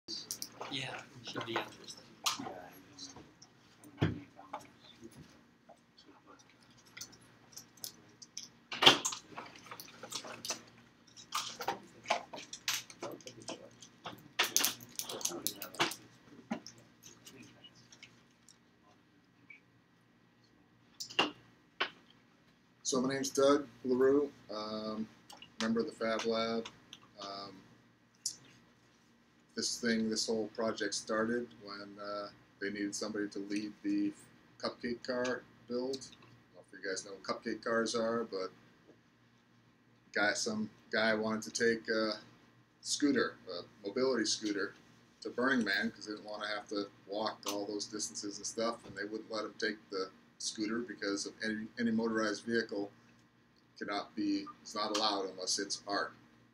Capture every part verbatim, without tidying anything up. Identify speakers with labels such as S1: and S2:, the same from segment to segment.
S1: Yeah, it should be interesting.
S2: So my name's Doug LaRue, um, member of the Fab Lab. Um, this thing, this whole project started when uh, they needed somebody to lead the cupcake car build. I don't know if you guys know what cupcake cars are, but guy, some guy wanted to take a scooter, a mobility scooter, to Burning Man because they didn't want to have to walk all those distances and stuff, and they wouldn't let him take the scooter because of any, any motorized vehicle cannot be, it's not allowed unless it's art.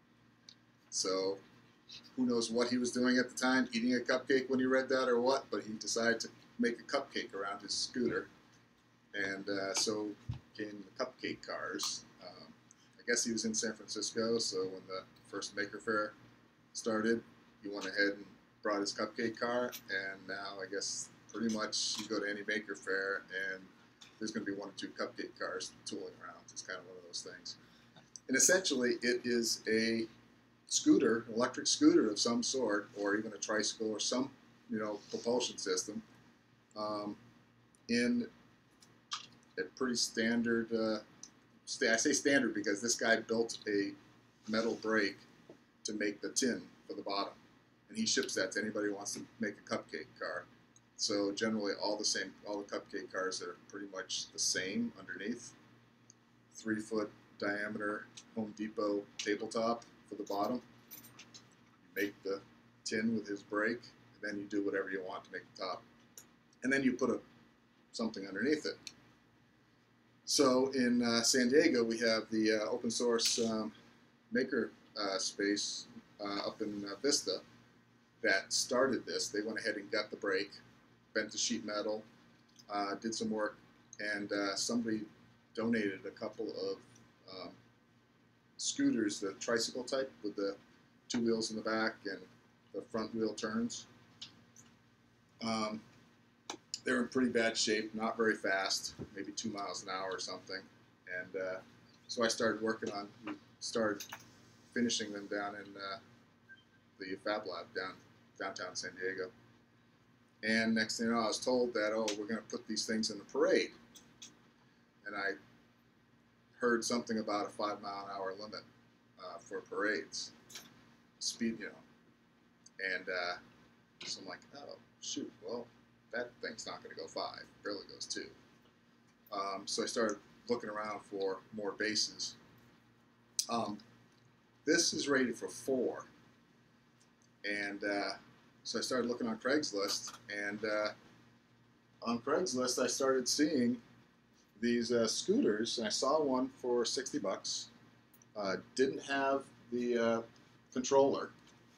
S2: So who knows what he was doing at the time, eating a cupcake when he read that or what, but he decided to make a cupcake around his scooter. And uh, so came the cupcake cars. Um, I guess he was in San Francisco, so when the first Maker Faire started, he went ahead and brought his cupcake car, and now I guess pretty much you go to any Maker Faire and there's going to be one or two cupcake cars tooling around. It's kind of one of those things. And essentially it is a scooter, electric scooter of some sort, or even a tricycle or some, you know, propulsion system um, in a pretty standard, uh, st I say standard because this guy built a metal brake to make the tin for the bottom. And he ships that to anybody who wants to make a cupcake car. So generally all the same, all the cupcake cars are pretty much the same underneath. Three foot diameter Home Depot tabletop for the bottom. You make the tin with his brake, and then you do whatever you want to make the top. And then you put a, something underneath it. So in uh, San Diego we have the uh, open source um, maker uh, space uh, up in uh, Vista that started this. They went ahead and got the brake, bent the sheet metal, uh, did some work, and uh, somebody donated a couple of um, scooters, the tricycle type with the two wheels in the back and the front wheel turns. Um, they're in pretty bad shape, not very fast, maybe two miles an hour or something. And uh, so I started working on, we started finishing them down in uh, the Fab Lab down downtown San Diego. And next thing you know, I was told that, oh, we're going to put these things in the parade. And I heard something about a five mile an hour limit uh, for parades, speed, you know. And uh, so I'm like, oh, shoot, well, that thing's not going to go five, it barely goes two. Um, so I started looking around for more bases. Um, this is rated for four. And uh, so I started looking on Craigslist, and uh, on Craigslist I started seeing these uh, scooters, and I saw one for sixty bucks. Uh, didn't have the uh, controller,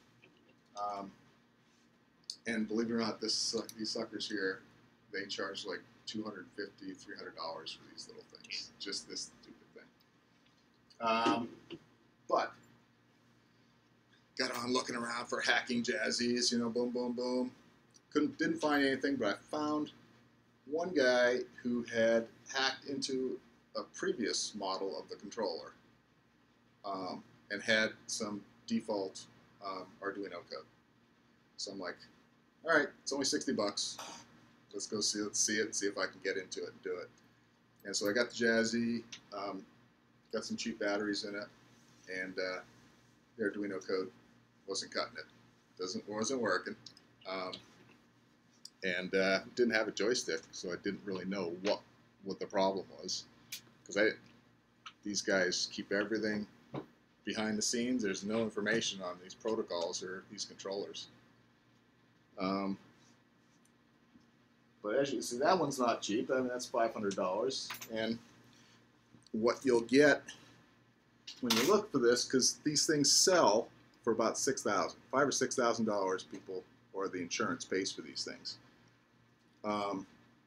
S2: um, and believe it or not, this uh, these suckers here, they charge like two hundred fifty, three hundred dollars for these little things. Just this stupid thing. Um, but got on looking around for hacking jazzies, you know, boom, boom, boom. Couldn't, didn't find anything, but I found one guy who had hacked into a previous model of the controller um, and had some default um, Arduino code. So I'm like, all right, it's only sixty bucks. Let's go see, let's see it, see if I can get into it and do it. And so I got the Jazzy, um, got some cheap batteries in it, and uh, the Arduino code wasn't cutting it. Doesn't wasn't working, um, and uh, didn't have a joystick, so I didn't really know what what the problem was, because I these guys keep everything behind the scenes. There's no information on these protocols or these controllers. Um, but as you can see, that one's not cheap. I mean, that's five hundred dollars, and what you'll get when you look for this, because these things sell for about six thousand, five or six thousand dollars. People or the insurance pays for these things, um,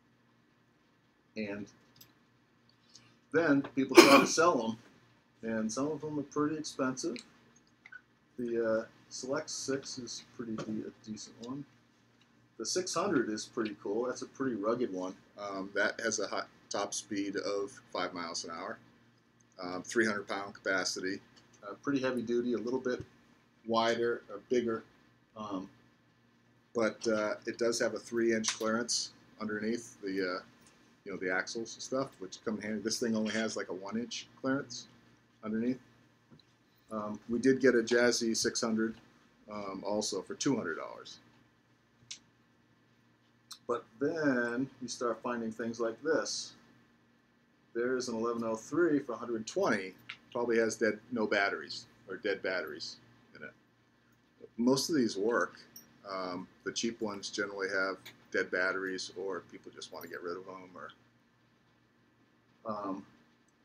S2: and then people try to sell them, and some of them are pretty expensive. The uh,
S3: Select six is pretty de a decent one. The six hundred is pretty cool. That's a pretty rugged one.
S2: Um, that has a hot top speed of five miles an hour, um, three hundred pound capacity,
S3: Uh, pretty heavy duty, a little bit wider, or bigger. Um,
S2: but uh, it does have a three inch clearance underneath the, uh, you know, the axles and stuff, which come in handy. This thing only has like a one inch clearance underneath. Um, we did get a Jazzy six hundred um, also for two hundred dollars.
S3: But then you start finding things like this. There's an eleven oh three for one hundred twenty.
S2: Probably has dead no batteries or dead batteries in it. Most of these work. Um, the cheap ones generally have dead batteries, or people just want to get rid of them. Or
S3: Um,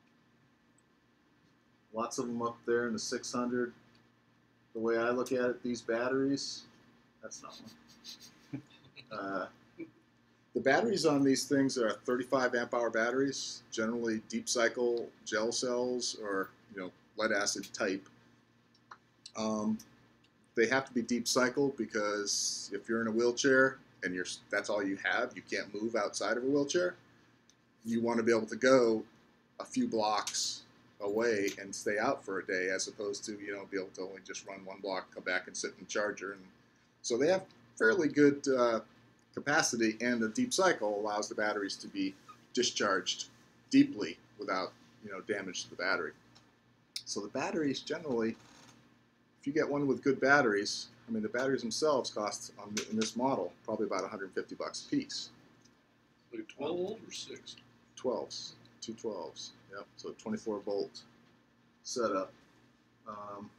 S3: lots of them up there in the six hundred. The way I look at it, these batteries, that's not one. Uh,
S2: the batteries on these things are thirty-five amp hour batteries, generally deep cycle gel cells or you know lead acid type. Um, they have to be deep cycle because if you're in a wheelchair and you're that's all you have, you can't move outside of a wheelchair. You want to be able to go a few blocks away and stay out for a day, as opposed to you know be able to only just run one block, come back and sit in the charger. And so they have fairly good uh, capacity, and the deep cycle allows the batteries to be discharged deeply without you know damage to the battery. So the batteries generally, if you get one with good batteries, I mean the batteries themselves cost on the, in this model probably about one hundred fifty bucks a piece.
S4: Like twelve volt or six?
S2: twelves, two twelves. Yep. So twenty-four volt.
S3: setup. Um,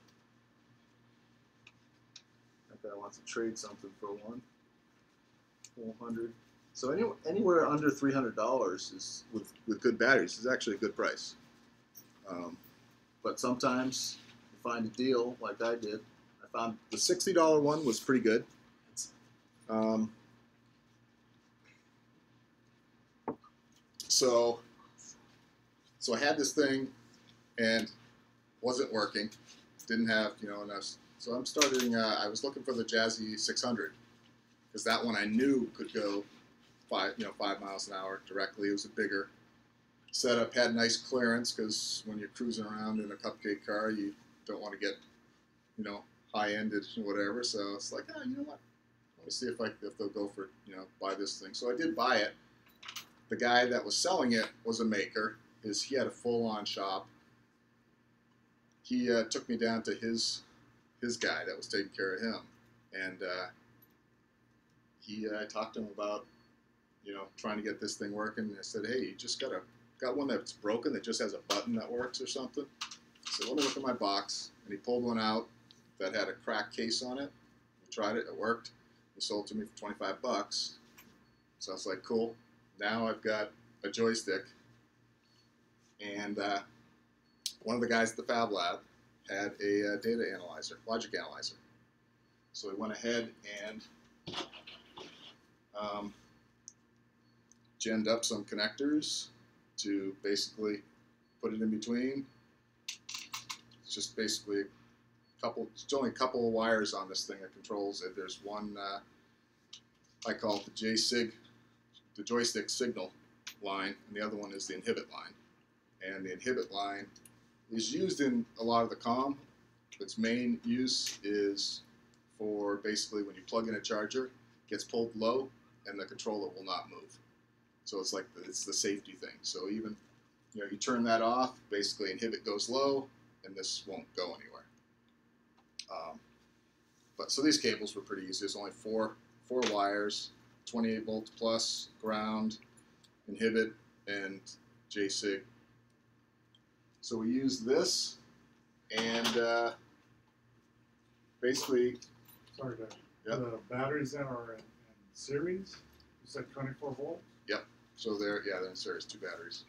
S3: that guy wants to trade something for one. four hundred. So any, anywhere under three hundred dollars is,
S2: With, with good batteries is actually a good price. Um,
S3: but sometimes you find a deal like I did. I found
S2: the sixty dollar one was pretty good. Um, so, so I had this thing and wasn't working. Didn't have, you know, enough. So I'm starting, uh, I was looking for the Jazzy six hundred because that one I knew could go five, you know, five miles an hour directly. It was a bigger setup, had nice clearance because when you're cruising around in a cupcake car, you don't want to get, you know, high-ended or whatever. So it's like, oh, you know what? Let me see if I if they'll go for, you know, buy this thing. So I did buy it. The guy that was selling it was a maker. His he had a full-on shop. He uh, took me down to his his guy that was taking care of him, and uh, he uh, I talked to him about, you know, trying to get this thing working. And I said, hey, you just got a got one that's broken that just has a button that works or something. So let me look at my box, and he pulled one out that had a cracked case on it. We tried it, it worked. He sold it to me for twenty-five bucks. So I was like, cool. Now I've got a joystick, and uh, one of the guys at the Fab Lab had a uh, data analyzer, logic analyzer. So we went ahead and um, genned up some connectors to basically put it in between. It's just basically a couple, it's only a couple of wires on this thing that controls it. There's one, uh, I call it the J-Sig, the joystick signal line, and the other one is the inhibit line. And the inhibit line is used in a lot of the comm. Its main use is for basically when you plug in a charger, it gets pulled low, and the controller will not move. So it's like the, it's the safety thing. So even you know you turn that off, basically inhibit goes low, and this won't go anywhere. Um, but so these cables were pretty easy. There's only four four wires, twenty-eight volt plus, ground, inhibit, and J-Sig. So we use this, and uh, basically,
S5: Sorry, Doug.
S2: Yep.
S5: The batteries then are in, in series? You said twenty-four volt?
S2: Yep. So they're yeah they're in series, two batteries.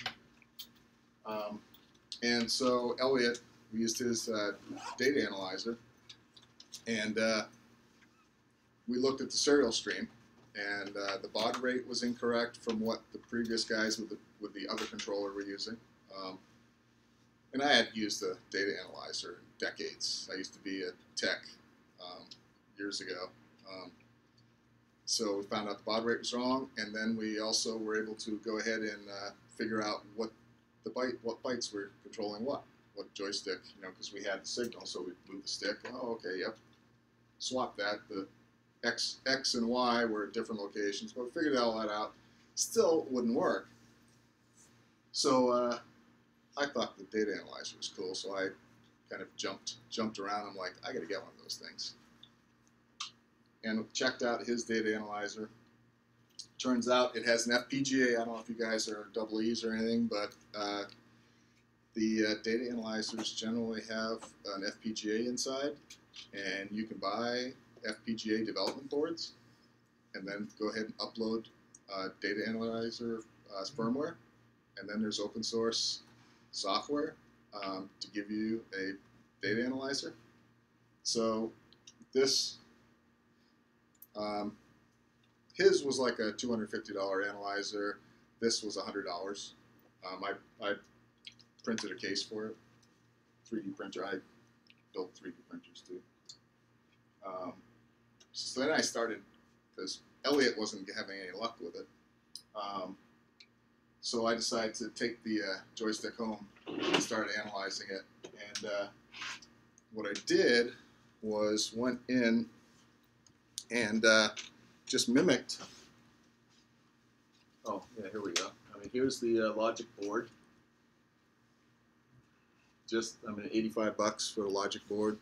S2: Um, and so Elliot, we used his uh, data analyzer, and uh, we looked at the serial stream, and uh, the baud rate was incorrect from what the previous guys with the with the other controller were using. Um, and I had used the data analyzer in decades. I used to be a tech um, years ago. Um, so we found out the baud rate was wrong, and then we also were able to go ahead and uh, figure out what the byte, what bytes were controlling what, what joystick, you know, because we had the signal, so we moved the stick. Oh, okay, yep. Swap that. The X, X and Y were at different locations, but we figured all that out. Still wouldn't work. So uh, I thought the data analyzer was cool, so I kind of jumped jumped around. I'm like, I got to get one of those things. And checked out his data analyzer. Turns out it has an F P G A. I don't know if you guys are double E's or anything, but uh, the uh, data analyzers generally have an F P G A inside, and you can buy F P G A development boards, and then go ahead and upload uh, data analyzer uh, firmware, and then there's open source software um, to give you a data analyzer. So this, um, his was like a two hundred fifty dollar analyzer. This was one hundred dollars. Um, I, I printed a case for it, three D printer. I built three D printers too. Um, so then I started, because Elliot wasn't having any luck with it. Um, so I decided to take the uh, joystick home and started analyzing it. And uh, what I did was went in and uh, just mimicked.
S3: Oh, yeah, here we go. I mean, here's the uh, logic board.
S2: Just, I mean, eighty-five bucks for a logic board.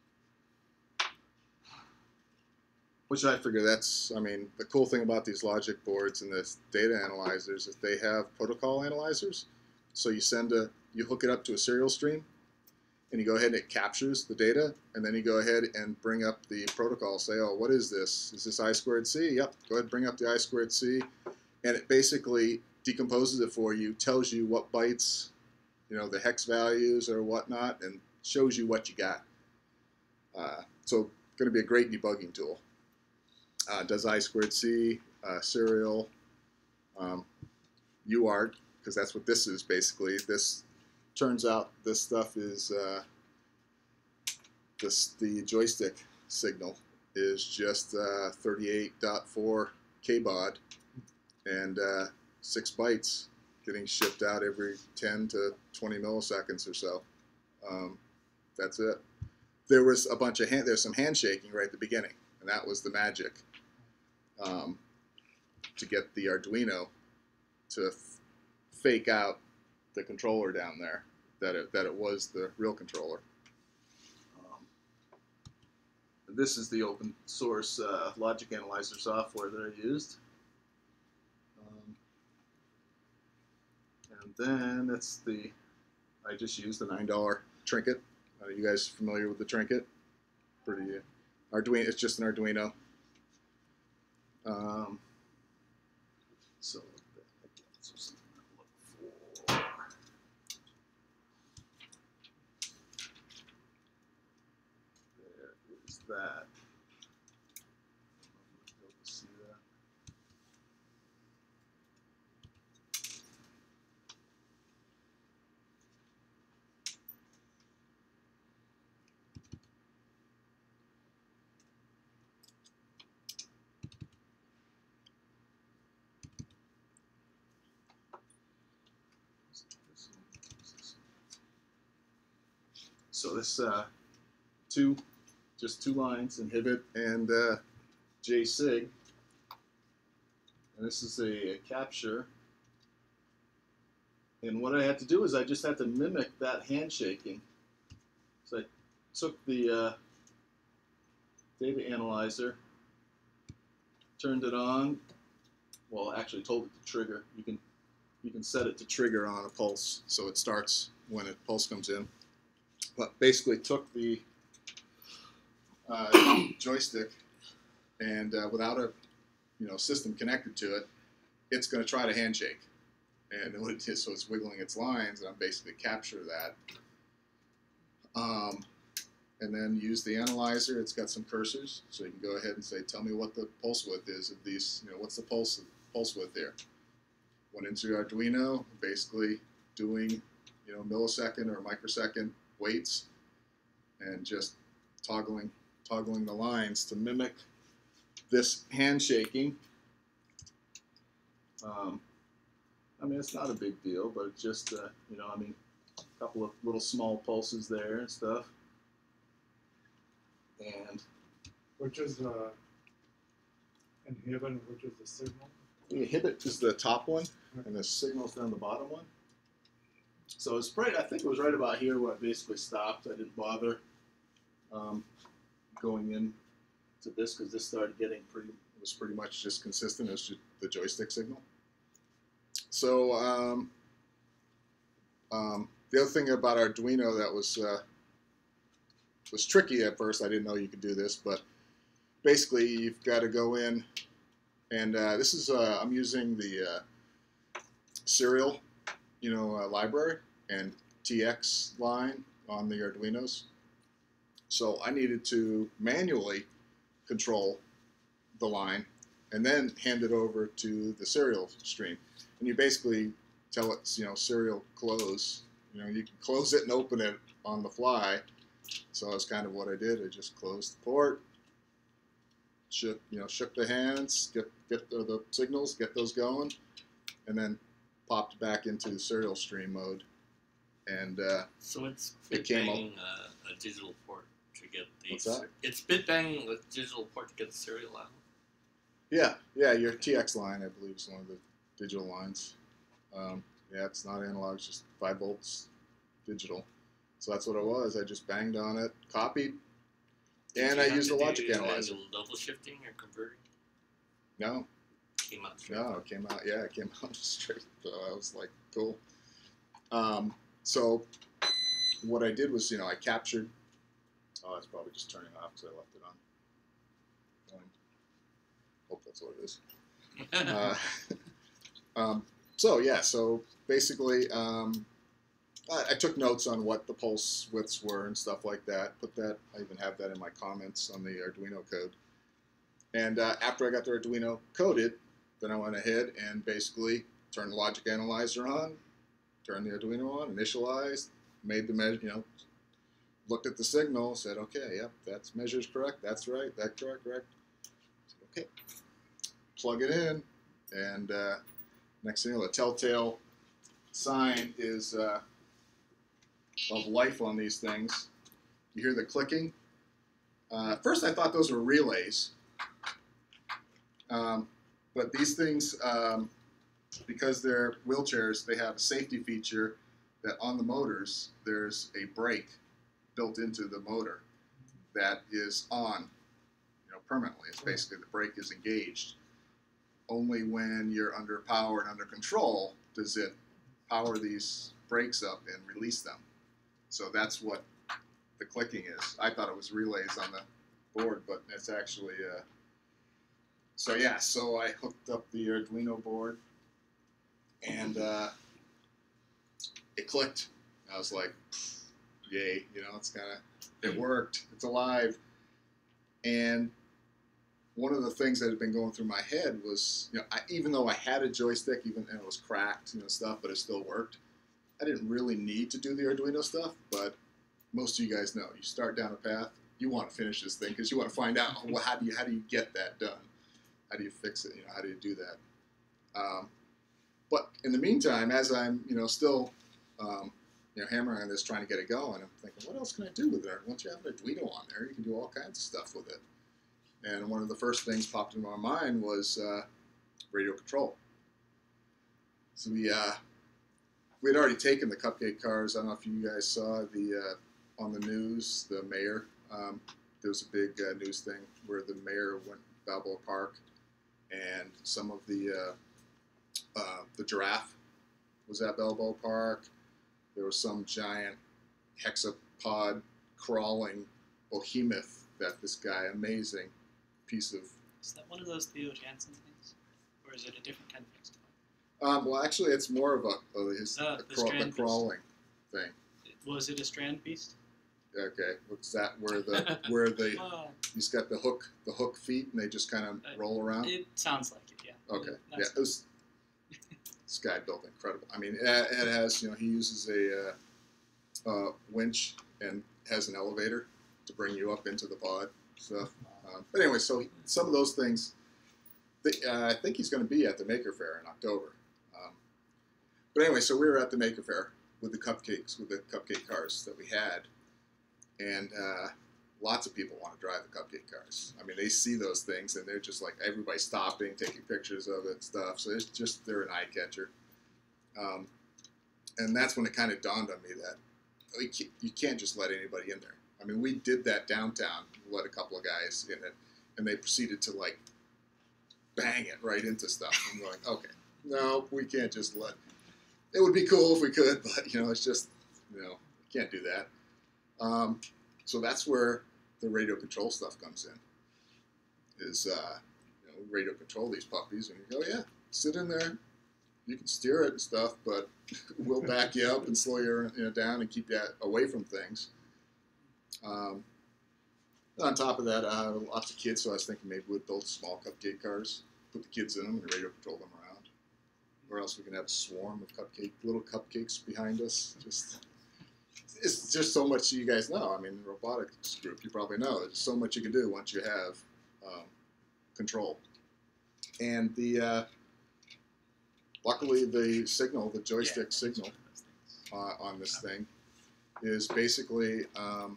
S2: Which I figure that's, I mean, the cool thing about these logic boards and this data analyzers is they have protocol analyzers. So you send a, you hook it up to a serial stream, and you go ahead and it captures the data, and then you go ahead and bring up the protocol. Say, oh, what is this? Is this I squared C? Yep, go ahead and bring up the I squared C, and it basically decomposes it for you, tells you what bytes, you know, the hex values or whatnot, and shows you what you got. Uh, so going to be a great debugging tool. Uh, does I squared C, uh, serial, um, U A R T, because that's what this is basically. This turns out this stuff is uh, this the joystick signal is just uh, thirty-eight point four K baud and uh, six bytes getting shipped out every ten to twenty milliseconds or so. Um, that's it. There was a bunch of hand, there's some handshaking right at the beginning, and that was the magic. Um, to get the Arduino to f fake out the controller down there, that it, that it was the real controller.
S3: Um, this is the open source uh, logic analyzer software that I used. Um, and then it's the,
S2: I just used the nine dollar Trinket. Are you guys familiar with the Trinket? Pretty, uh, Arduino, it's just an Arduino. Um,
S3: so so something to look for. There is that. I don't know if you'll be able to see that. So this uh, two, just two lines, inhibit and uh, J sig, and this is a, a capture. And what I had to do is I just had to mimic that handshaking. So I took the uh, data analyzer, turned it on. Well, actually told it to trigger. You can you can set it to trigger on a pulse, so it starts when a pulse comes in. But basically took the uh, joystick and uh, without a you know system connected to it, it's going to try to handshake. And what it is, so it's wiggling its lines, and I'm basically capture that. Um, and then use the analyzer. It's got some cursors, so you can go ahead and say, tell me what the pulse width is of these. You know, what's the pulse pulse width there? Went into your Arduino, basically doing you know millisecond or microsecond weights, and just toggling toggling the lines to mimic this handshaking. Um, I mean, it's not a big deal, but it's just, uh, you know, I mean, a couple of little small pulses there and stuff. And
S5: Which is the inhibit and which is the signal?
S3: the inhibit is the top one, and the signal's down the bottom one. So it's right, I think it was right about here where I basically stopped. I didn't bother um, going in to this because this started getting pretty, it was pretty much just consistent as ju the joystick signal. So um, um, the other thing about Arduino that was uh, was tricky at first, I didn't know you could do this, but basically you've got to go in, and uh, this is, uh, I'm using the uh, serial, you know, uh, library and T X line on the Arduinos. So I needed to manually control the line and then hand it over to the serial stream. And you basically tell it, you know, serial close. You know, you can close it and open it on the fly. So that's kind of what I did. I just closed the port, shook, you know, shook the hands, get get the, the signals, get those going, and then popped back into the serial stream mode. And uh,
S1: So it's
S3: It
S1: bit
S3: came
S1: banging uh, a digital port to get the.
S3: What's that?
S1: It's bit banging a digital port to get the serial out.
S3: yeah, yeah, your T X line, I believe, is one of the digital lines. Um, yeah, it's not analog, it's just five volts digital. So that's what it was. I just banged on it, copied,
S1: Did
S3: and
S1: you
S3: I
S1: have
S3: used
S1: to
S3: the logic
S1: do
S3: analyzer.
S1: manual double shifting or converting?
S3: No,
S1: Came out straight.
S3: no, it came out. Yeah, it came out straight. So I was like, cool. Um, so what I did was, you know, I captured. Oh, it's probably just turning off because I left it on. Um, hope that's what it is. Uh, um, so yeah, so basically, um, I, I took notes on what the pulse widths were and stuff like that. Put that. I even have that in my comments on the Arduino code. And uh, after I got the Arduino coded, then I went ahead and basically turned the logic analyzer on, turned the Arduino on, initialized, made the measure, you know, looked at the signal, said, okay, yep, that's measures correct, that's right, that's correct, correct. Okay, plug it in, and uh, next thing you know, the telltale sign is uh, of life on these things. You hear the clicking. Uh, at first I thought those were relays. Um, but these things, um, because they're wheelchairs, they have a safety feature that on the motors, there's a brake built into the motor that is on, you know, permanently. It's basically the brake is engaged. Only when you're under power and under control does it power these brakes up and release them. So that's what the clicking is. I thought it was relays on the board, but it's actually... Uh, So yeah, so I hooked up the Arduino board, and uh, it clicked. I was like, "Yay!" You know, it's kind of it worked. It's alive. And one of the things that had been going through my head was, you know, I, even though I had a joystick, even and it was cracked, you know, stuff, but it still worked. I didn't really need to do the Arduino stuff, but most of you guys know, you start down a path, you want to finish this thing because you want to find out, well, how do you how do you get that done? How do you fix it? You know, how do you do that? Um, but in the meantime, as I'm, you know, still, um, you know, hammering on this, trying to get it going, I'm thinking, what else can I do with it? Once you have an Arduino on there, you can do all kinds of stuff with it. And one of the first things popped into my mind was uh, radio control. So we, uh, we had already taken the cupcake cars. I don't know if you guys saw the uh, on the news, the mayor. Um, there was a big uh, news thing where the mayor went to Balboa Park. And some of the uh, uh, the giraffe was at Balboa Park. There was some giant hexapod crawling behemoth that this guy, amazing piece of.
S6: Is that one of those Theo Jansen things, or is it a different kind of hexapod?
S3: Um, well, actually, it's more of a, a his
S6: Uh,
S3: a
S6: the
S3: craw- the
S6: strand beast.
S3: crawling thing.
S6: Was it a strand beast?
S3: Okay, what's that? Where the where the
S6: Oh,
S3: he's got the hook the hook feet and they just kind of
S6: Uh,
S3: roll around.
S6: it sounds like it, yeah.
S3: Okay, yeah,
S6: That's-
S3: it was, this guy built incredible. I mean, it, it has, you know, he uses a uh, uh, winch and has an elevator to bring you up into the pod.
S2: stuff. Um, but anyway, so some of those things, the, uh, I think he's going to be at the Maker Faire in October. Um, but anyway, so we were at the Maker Faire with the cupcakes, with the cupcake cars that we had, and uh, lots of people want to drive the cupcake cars. I mean, they see those things and they're just like, everybody's stopping, taking pictures of it and stuff. So it's just, they're an eye catcher. Um, and that's when it kind of dawned on me that you can't, you can't just let anybody in there. I mean, we did that downtown, let a couple of guys in it, and they proceeded to like bang it right into stuff. I'm going, okay, no, we can't just let, it would be cool if we could, but you know, it's just, you know, you can't do that. Um, so that's where the radio control stuff comes in, is, uh, you know, radio control these puppies, and you go, yeah, sit in there. You can steer it and stuff, but we'll back you up and slow you, you know, down and keep you away from things. Um, on top of that, uh, lots of kids, so I was thinking maybe we'd build small cupcake cars, put the kids in them, and radio control them around. Or else we can have a swarm of cupcake, little cupcakes behind us. Just, it's just so much you guys know. I mean, the robotics group, you probably know. There's so much you can do once you have um, control. And the uh, luckily, the signal, the joystick
S6: Yeah.
S2: signal uh, on this thing is basically um,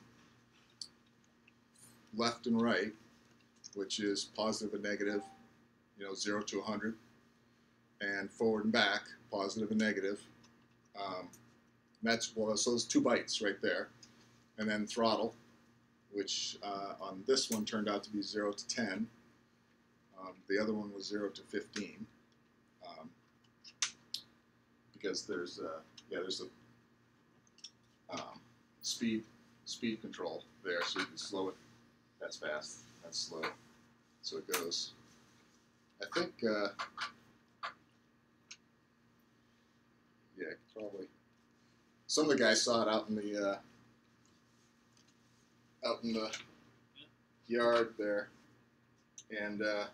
S2: left and right, which is positive and negative, you know, zero to one hundred, and forward and back, positive and negative. Um, that's, well, so there's two bytes right there. And then throttle, which uh, on this one turned out to be zero to ten. Um, the other one was zero to fifteen. Um, because there's uh, yeah there's a um, speed speed control there, so you can slow it. That's fast. That's slow. So it goes. I think uh, yeah, probably some of the guys saw it out in the uh, out in the yard there, and uh,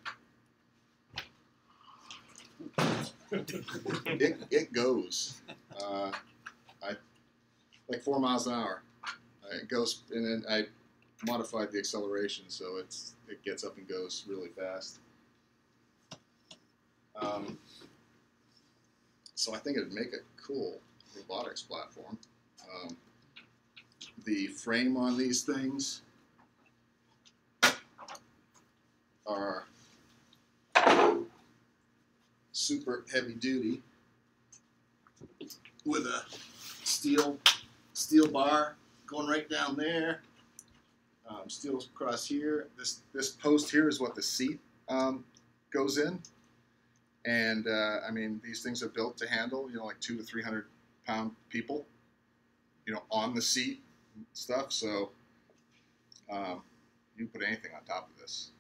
S2: it it goes. Uh, I like four miles an hour. Uh, it goes, and then I modified the acceleration so it's it gets up and goes really fast. Um, so I think it'd make a cool robotics platform. Um, the frame on these things are super heavy duty with a steel steel bar going right down there. Um, steel across here. This this post here is what the seat um, goes in, and uh, I mean these things are built to handle you know like two to three hundred pound people, you know on the seat and stuff. So um, you can put anything on top of this.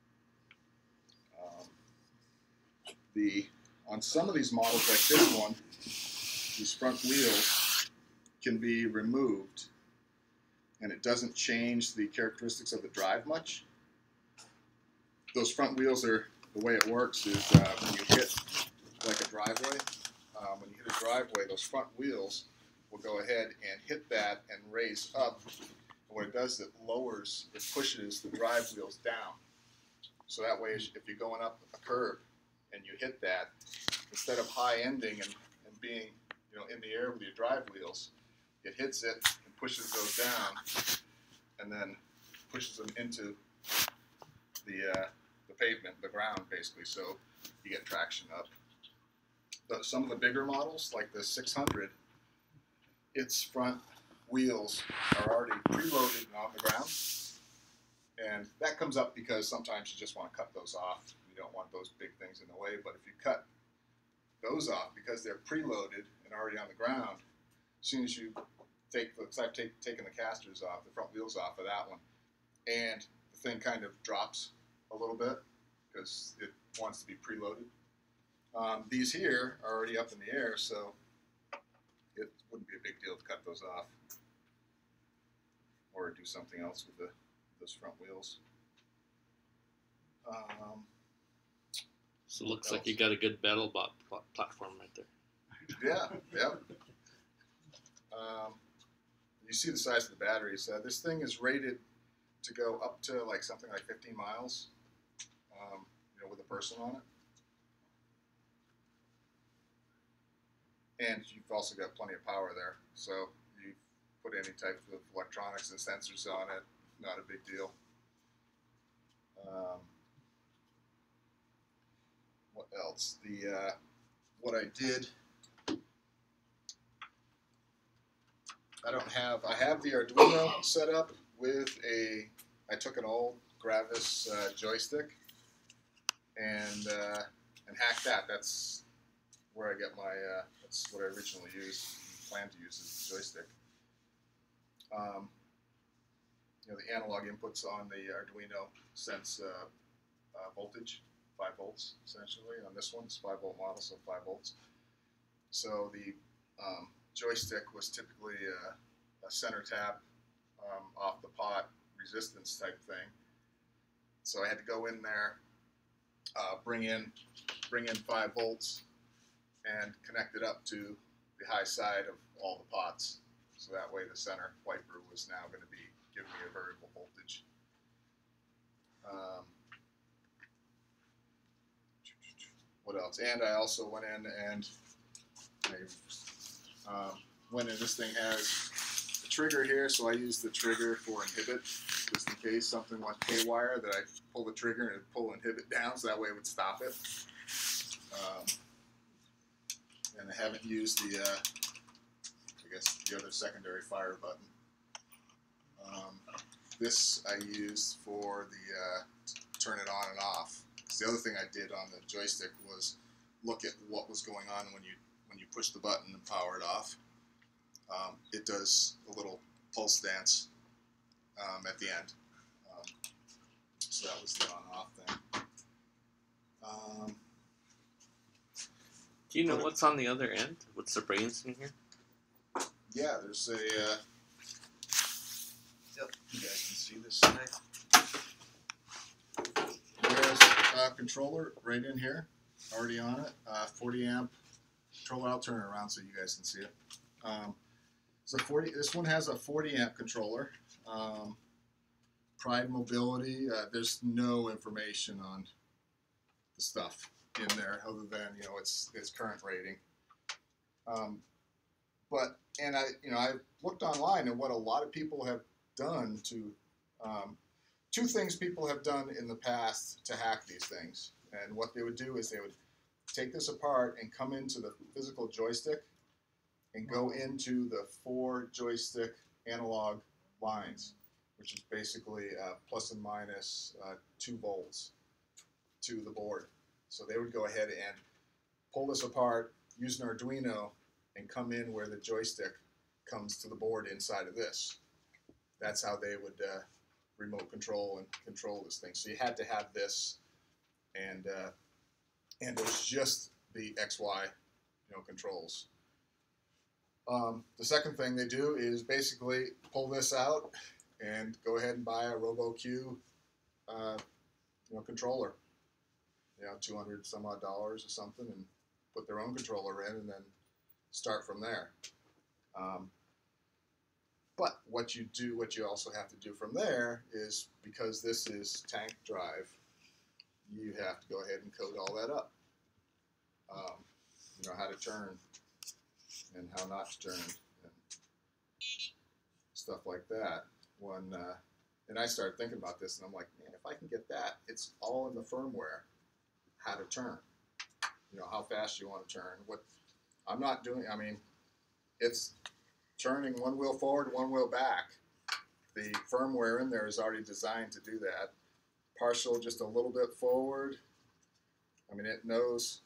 S2: Um, the on some of these models like this one, these front wheels can be removed, and it doesn't change the characteristics of the drive much. Those front wheels are, the way it works is uh, when you hit like a driveway, um, when you hit a driveway, those front wheels will go ahead and hit that and raise up. And what it does is it lowers, it pushes the drive wheels down. So that way, if you're going up a curb and you hit that, instead of high ending and, and being you know in the air with your drive wheels, it hits it and pushes those down, and then pushes them into the uh, the pavement, the ground, basically. So you get traction up. But some of the bigger models, like the six hundred, its front wheels are already preloaded and on the ground, and that comes up because sometimes you just want to cut those off. You don't want those big things in the way. But if you cut those off because they're preloaded and already on the ground, as soon as you take, because I've take, taken the casters off, the front wheels off of that one, and the thing kind of drops a little bit because it wants to be preloaded. Um, these here are already up in the air, so it wouldn't be a big deal to cut those off or do something else with the those front wheels. Um,
S1: So it looks like you got a good battle bot pl- platform right there.
S2: yeah, yeah. Um, you see the size of the batteries. Uh, this thing is rated to go up to like something like fifteen miles, um, you know, with a person on it. And you've also got plenty of power there, so you put any type of electronics and sensors on it, not a big deal. Um, what else? The uh, what I did. I don't have. I have the Arduino set up with a. I took an old Gravis uh, joystick and uh, and hacked that. That's where I get my. Uh, that's what I originally used. Planned to use as a joystick. Um, you know, the analog inputs on the Arduino sense uh, uh, voltage, five volts essentially. On this one, it's five volt model, so five volts. So the um, joystick was typically a, a center tap um, off the pot resistance type thing. So I had to go in there, uh, bring in bring in five volts, and connect it up to the high side of all the pots. So that way the center wiper was now going to be giving me a variable voltage. Um, what else? And I also went in and I um, went in. This thing has a trigger here, so I use the trigger for inhibit, just in case something went haywire, that I pull the trigger and pull inhibit down, so that way it would stop it. Um, and I haven't used the, uh, I guess, the other secondary fire button. Um, this I used for the uh, turn it on and off. The other thing I did on the joystick was look at what was going on when you when you push the button and power it off. Um, it does a little pulse dance um, at the end. Um, so that was the on-off thing. Um,
S1: Do you know what's on the other end? What's the brains in here?
S2: yeah, there's a. Uh, yep, you guys can see this side. There's a controller right in here, already on it. Uh, forty amp controller. I'll turn it around so you guys can see it. Um, so forty. This one has a forty amp controller. Um, Pride Mobility. Uh, there's no information on the stuff in there other than you know its its current rating. Um, but and I you know I looked online and what a lot of people have done to um, two things people have done in the past to hack these things. And what they would do is they would take this apart and come into the physical joystick and go into the four joystick analog lines, which is basically uh, plus and minus uh, two volts to the board. So they would go ahead and pull this apart, use an Arduino, and come in where the joystick comes to the board inside of this. That's how they would uh, remote control and control this thing. So you had to have this, and uh, and it was just the X Y, you know, controls. Um, the second thing they do is basically pull this out and go ahead and buy a RoboQ, uh, you know, controller. You know, two hundred some odd dollars or something, and put their own controller in, and then start from there. Um, But what you do, what you also have to do from there is, because this is tank drive, you have to go ahead and code all that up. Um, you know, how to turn and how not to turn and stuff like that. When, uh, and I started thinking about this and I'm like, man, if I can get that, it's all in the firmware, how to turn. You know, how fast you want to turn. What I'm not doing, I mean, it's turning one wheel forward, one wheel back. The firmware in there is already designed to do that. Partial just a little bit forward. I mean, it knows.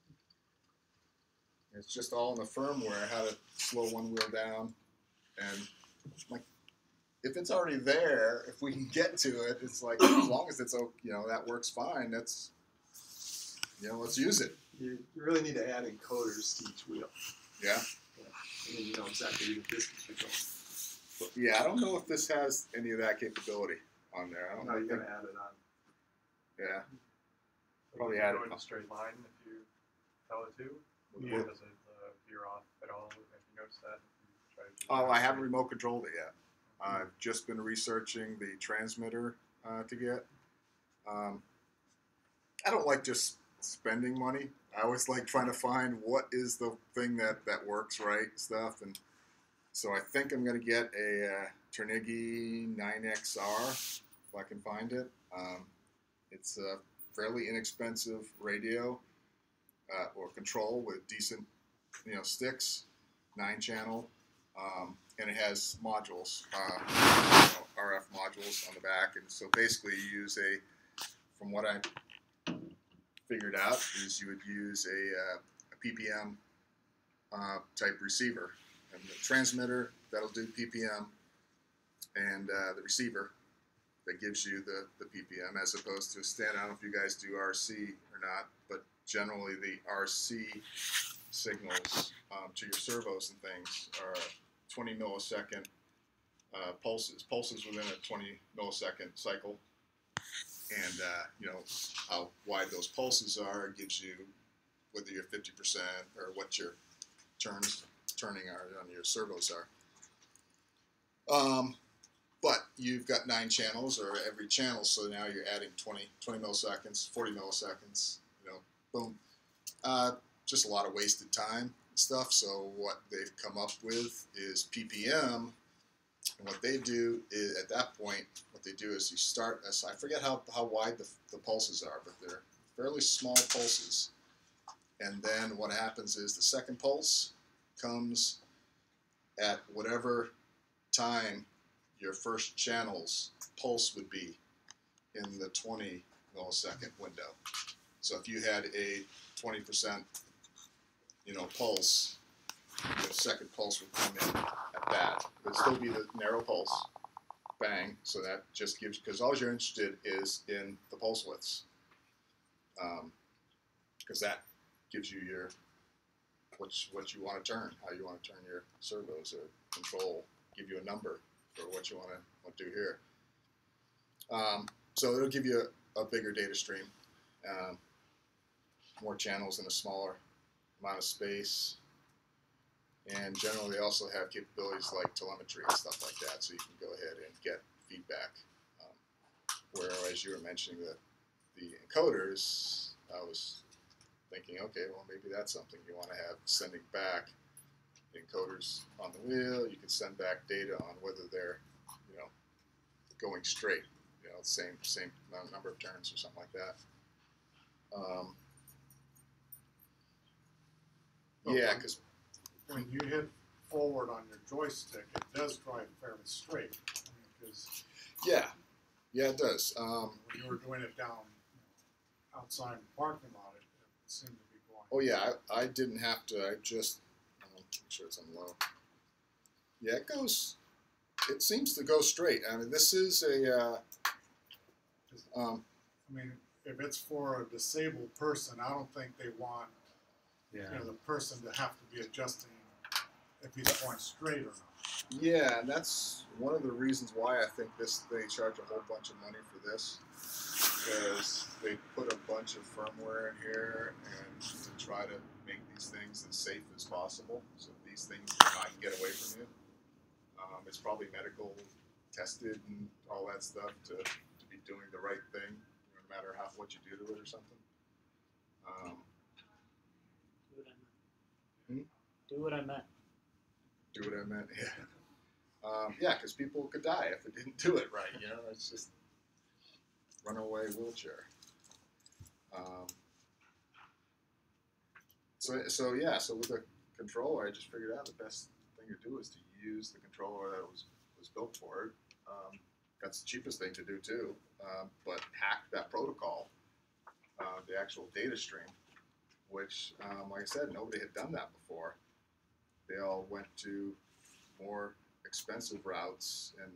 S2: It's just all in the firmware how to slow one wheel down. And like, if it's already there, if we can get to it, it's like as long as it's you know that works fine. That's you know let's use it.
S3: You really need to add encoders to each wheel.
S2: Yeah.
S3: And then you know exactly the distance you're going.
S2: But yeah, I don't know if this has any of that capability on there. I don't
S7: No,
S2: know.
S7: you gotta add it on.
S2: Yeah.
S7: So
S2: Probably
S7: you
S2: add
S7: go
S2: it
S7: in
S2: on.
S7: a straight line if you tell it to.
S5: Yeah.
S7: Does it uh, veer off at all? Have you noticed that? If you try to do
S2: Oh,
S7: that
S2: I haven't
S7: straight?
S2: remote controlled it yet. I've just been researching the transmitter uh, to get. Um, I don't like just spending money. I always like trying to find what is the thing that, that works right stuff. And so I think I'm going to get a uh, Carnegie nine X R if I can find it. Um, it's a fairly inexpensive radio uh, or control with decent, you know, sticks, nine channel, um, and it has modules, uh, you know, R F modules on the back. And so basically you use a, from what I figured out, is you would use a, uh, a P P M uh, type receiver. And the transmitter, that'll do P P M, and uh, the receiver that gives you the, the P P M, as opposed to a stand. I don't know if you guys do R C or not, but generally the R C signals um, to your servos and things are twenty millisecond uh, pulses, pulses within a twenty millisecond cycle. And, uh, you know, how wide those pulses are gives you whether you're fifty percent or what your turns turning are on your servos are. Um, but you've got nine channels, or every channel, so now you're adding twenty, twenty milliseconds, forty milliseconds, you know, boom. Uh, just a lot of wasted time and stuff. So what they've come up with is P P M. And what they do is, at that point, what they do is you start, I forget how, how wide the, the pulses are, but they're fairly small pulses. And then what happens is the second pulse comes at whatever time your first channel's pulse would be in the twenty millisecond window. So if you had a twenty percent, you know, pulse, the second pulse would come in at that. It would still be the narrow pulse, bang. So that just gives, because all you're interested is in the pulse widths, because um, that gives you your what what you want to turn, how you want to turn your servos or control, give you a number for what you want to want to do here. Um, so it'll give you a, a bigger data stream, um, more channels in a smaller amount of space. And generally they also have capabilities like telemetry and stuff like that, so you can go ahead and get feedback. Um, whereas you were mentioning that the encoders, I was thinking, okay, well maybe that's something you want to have sending back encoders on the wheel. You can send back data on whether they're, you know, going straight, you know, same same number of turns or something like that. Um, yeah, because
S5: when you hit forward on your joystick, it does drive fairly straight. I mean, because
S2: yeah, yeah, it does. Um,
S5: when you were doing it down, you know, outside the parking lot, it, it seemed to be going.
S2: oh yeah, I, I didn't have to. I just um, make sure it's on low. Yeah, it goes. It seems to go straight. I mean, this is a. Uh, um,
S5: I mean, if it's for a disabled person, I don't think they want
S4: Yeah.
S5: you know, the person to have to be adjusting if he's going straight or not.
S2: Yeah, and that's one of the reasons why I think this they charge a whole bunch of money for this, because they put a bunch of firmware in here and to try to make these things as safe as possible, so these things do not get away from you. Um, it's probably medical tested and all that stuff to, to be doing the right thing, no matter how what you do to it or something. Um,
S6: Do what I meant.
S2: Hmm?
S6: Do what I meant.
S2: do what I meant, yeah. Um, yeah, because people could die if it didn't do it right, you know, it's just runaway wheelchair. Um, so, so yeah, so with the controller, I just figured out the best thing to do is to use the controller that was, was built for it. Um, that's the cheapest thing to do too, um, but hack that protocol, uh, the actual data stream, which, um, like I said, nobody had done that before. They all went to more expensive routes, and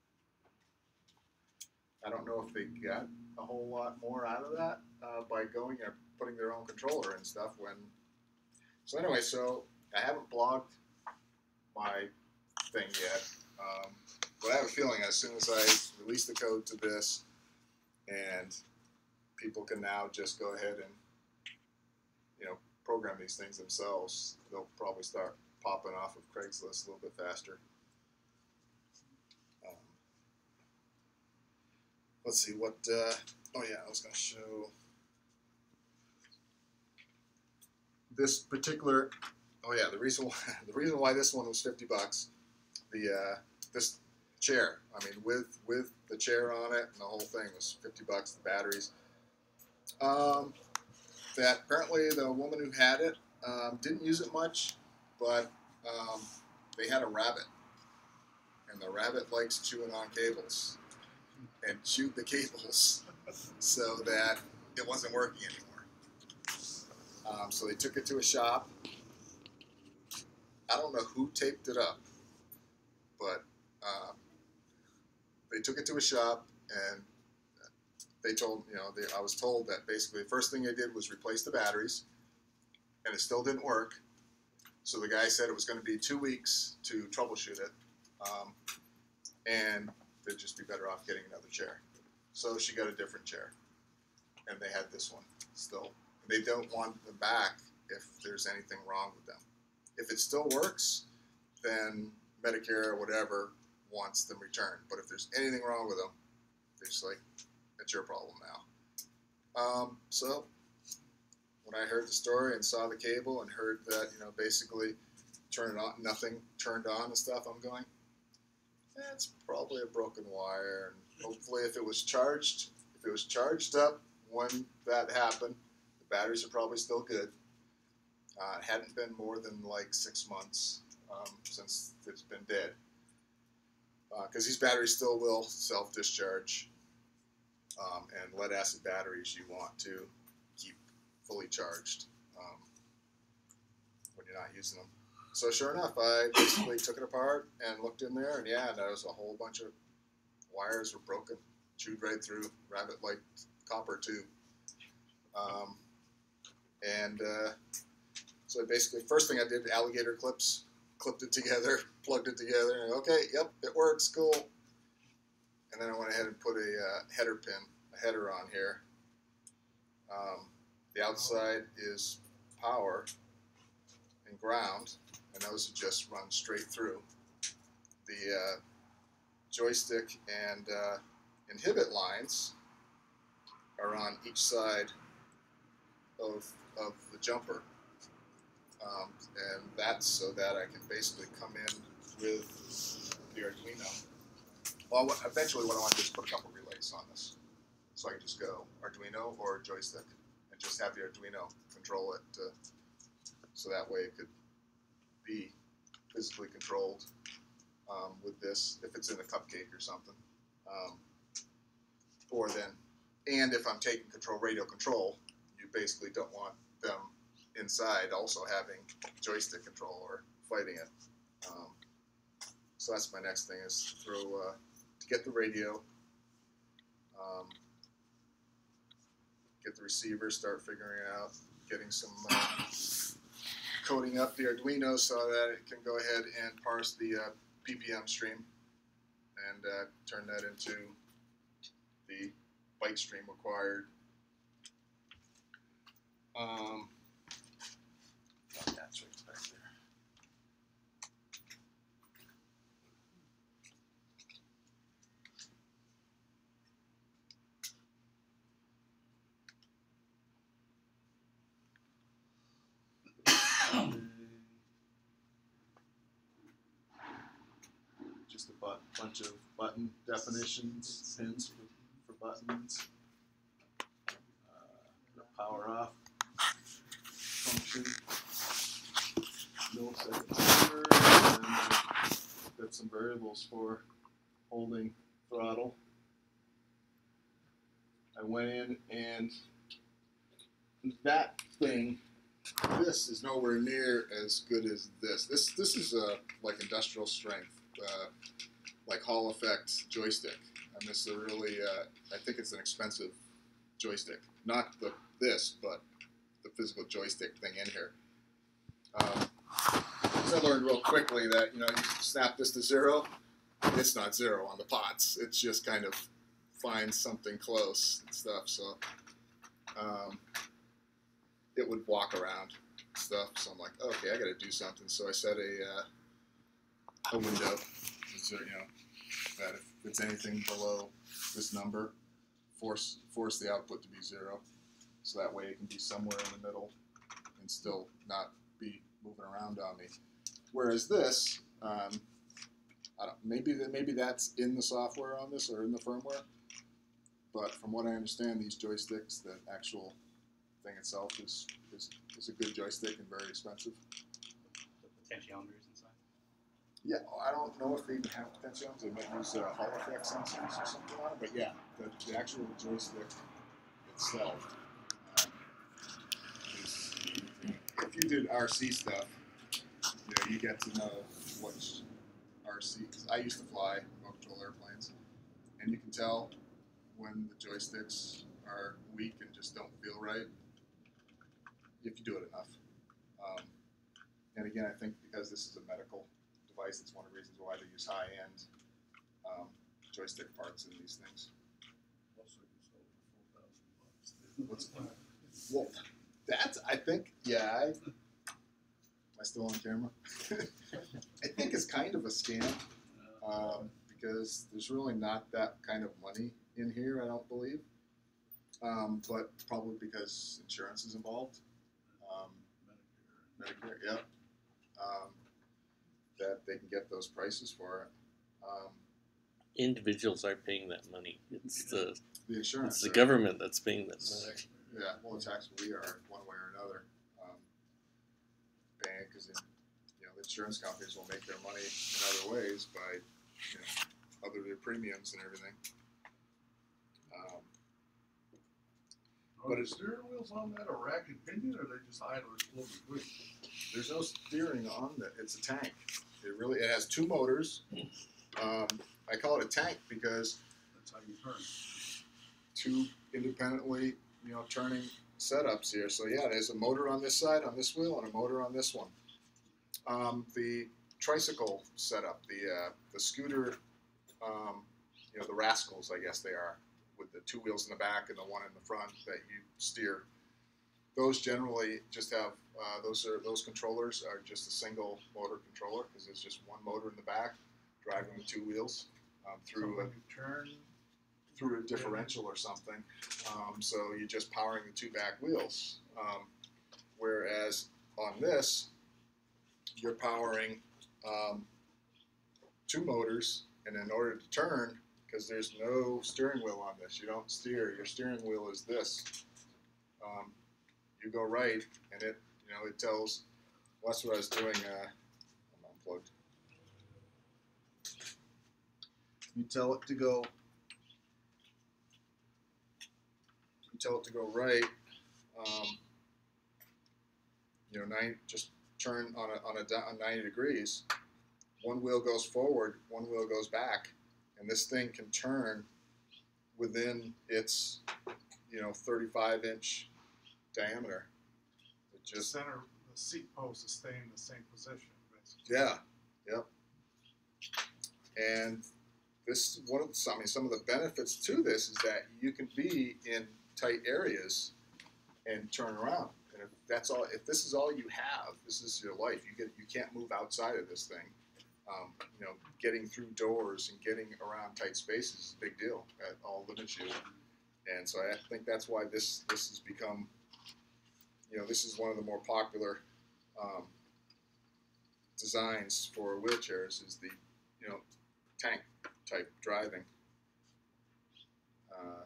S2: I don't know if they got a whole lot more out of that uh, by going and putting their own controller and stuff. When so anyway, so I haven't blogged my thing yet, um, but I have a feeling as soon as I release the code to this, and people can now just go ahead and, you know, program these things themselves, they'll probably start popping off of Craigslist a little bit faster. let's see what. Uh, oh yeah, I was going to show this particular. Oh yeah, the reason why, the reason why this one was fifty bucks. The uh, this chair. I mean, with with the chair on it and the whole thing was fifty bucks. The batteries. Um, that apparently the woman who had it um, didn't use it much, but um, they had a rabbit, and the rabbit likes chewing on cables, and chewed the cables so that it wasn't working anymore. Um, so they took it to a shop. I don't know who taped it up, but uh, they took it to a shop, and they told, you know, they, I was told that basically the first thing they did was replace the batteries, and it still didn't work. So the guy said it was going to be two weeks to troubleshoot it, um, and they'd just be better off getting another chair. So she got a different chair, and they had this one still. They don't want them back if there's anything wrong with them. If it still works, then Medicare or whatever wants them returned. But if there's anything wrong with them, they're just like, it's your problem now. Um, so when I heard the story and saw the cable and heard that, you know, basically turn it on, nothing turned on and stuff, I'm going, eh, it's probably a broken wire. And hopefully if it was charged, if it was charged up when that happened, the batteries are probably still good. Uh, it hadn't been more than like six months um, since it's been dead. Because uh, these batteries still will self-discharge. Um, and lead acid batteries you want to keep fully charged um, when you're not using them. So sure enough, I basically took it apart and looked in there, and yeah, there was a whole bunch of wires were broken, chewed right through, rabbit-like copper tube. Um, and uh, so basically, first thing I did, alligator clips, clipped it together, plugged it together, and okay, yep, it works, cool. And then I went ahead and put a uh, header pin, a header on here. Um, the outside is power and ground, and those just run straight through. The uh, joystick and uh, inhibit lines are on each side of, of the jumper. Um, and that's so that I can basically come in with the Arduino. Well, what, eventually what I want to do is put a couple relays on this. So I can just go Arduino or joystick and just have the Arduino control it uh, so that way it could be physically controlled um, with this if it's in a cupcake or something. Um, or then, and if I'm taking control, radio control, you basically don't want them inside also having joystick control or fighting it. Um, so that's my next thing is throw, uh, to get the radio, um, get the receiver, start figuring out, getting some, uh, coding up the Arduino so that it can go ahead and parse the uh, P P M stream and uh, turn that into the byte stream required. Um, oh, that's right back there.
S3: Just a bu bunch of button definitions, pins for, for buttons, uh, the power off function, millisecond timer, and then got some variables for holding throttle. I went in and that thing,
S2: This is nowhere near as good as this. This this is uh, like industrial strength, uh, like Hall effect joystick. And this is a really, uh, I think it's an expensive joystick. Not the this, but the physical joystick thing in here. Um, so I learned real quickly that, you know, you snap this to zero, it's not zero on the pots. It's just kind of finds something close and stuff. So um, it would walk around and stuff. So I'm like, okay, I got to do something. So I set a uh, a window, so, you know, that if it's anything below this number, force force the output to be zero, so that way it can be somewhere in the middle and still not be moving around on me. Whereas this, um, I don't, maybe that maybe that's in the software on this or in the firmware, but from what I understand, these joysticks, the actual thing itself is is, is a good joystick and very expensive.
S6: The potentiometers inside.
S2: Yeah, I don't know if they even have potentiometers. They might use uh, Hall effect sensors or something on it, but yeah, the, the actual joystick itself. Um, is, if you did R C stuff, you know, you get to know which R C. Cause I used to fly remote control airplanes, and you can tell when the joysticks are weak and just don't feel right if you do it enough. Um, and again, I think because this is a medical device, it's one of the reasons why they use high-end um, joystick parts in these things.
S4: Also, you sold it for
S2: What's well, that's I think yeah. I, am I still on camera? I think it's kind of a scam um, because there's really not that kind of money in here. I don't believe, um, but probably because insurance is involved. Um, Medicare, yeah. Um, that they can get those prices for it. Um,
S1: Individuals aren't paying that money. It's the
S2: the insurance.
S1: it's the
S2: right?
S1: government that's paying that money.
S2: Yeah, well, the tax we are one way or another. Um, paying because you know the insurance companies will make their money in other ways by you know other their premiums and everything. Um,
S4: Are the steering wheels on that a rack and pinion, or are they just idle or slow between?
S2: there's no steering on it. It's a tank. It really it has two motors. Um, I call it a tank because
S4: That's how you turn.
S2: two independently, you know, turning setups here. So yeah, there's a motor on this side, on this wheel, and a motor on this one. Um, the tricycle setup, the uh, the scooter, um, you know, the rascals, I guess they are, with the two wheels in the back and the one in the front that you steer. Those generally just have uh, those are those controllers are just a single motor controller because there's just one motor in the back driving the two wheels um,
S4: So
S2: through
S4: when
S2: a,
S4: you turn,
S2: through a differential or something. Um, so you're just powering the two back wheels. Um, whereas on this, you're powering um, two motors, and in order to turn, because there's no steering wheel on this, you don't steer. Your steering wheel is this. Um, you go right, and it, you know, it tells. Well, that's what I was doing. Uh, I'm unplugged. You tell it to go. You tell it to go right. Um, you know, nine, just turn on a on a on ninety degrees. One wheel goes forward, one wheel goes back, and this thing can turn within its, you know, thirty-five inch diameter. It
S5: The
S2: just
S5: center, the seat post is staying in the same position, basically.
S2: yeah, yep. And this one of the, I mean, some of the benefits to this is that you can be in tight areas and turn around. And if that's all, if this is all you have, this is your life. You get, you can't move outside of this thing. Um, you know, getting through doors and getting around tight spaces is a big deal. That all limits you. And so I think that's why this this has become, you know, this is one of the more popular um, designs for wheelchairs is the, you know, tank type driving. Uh,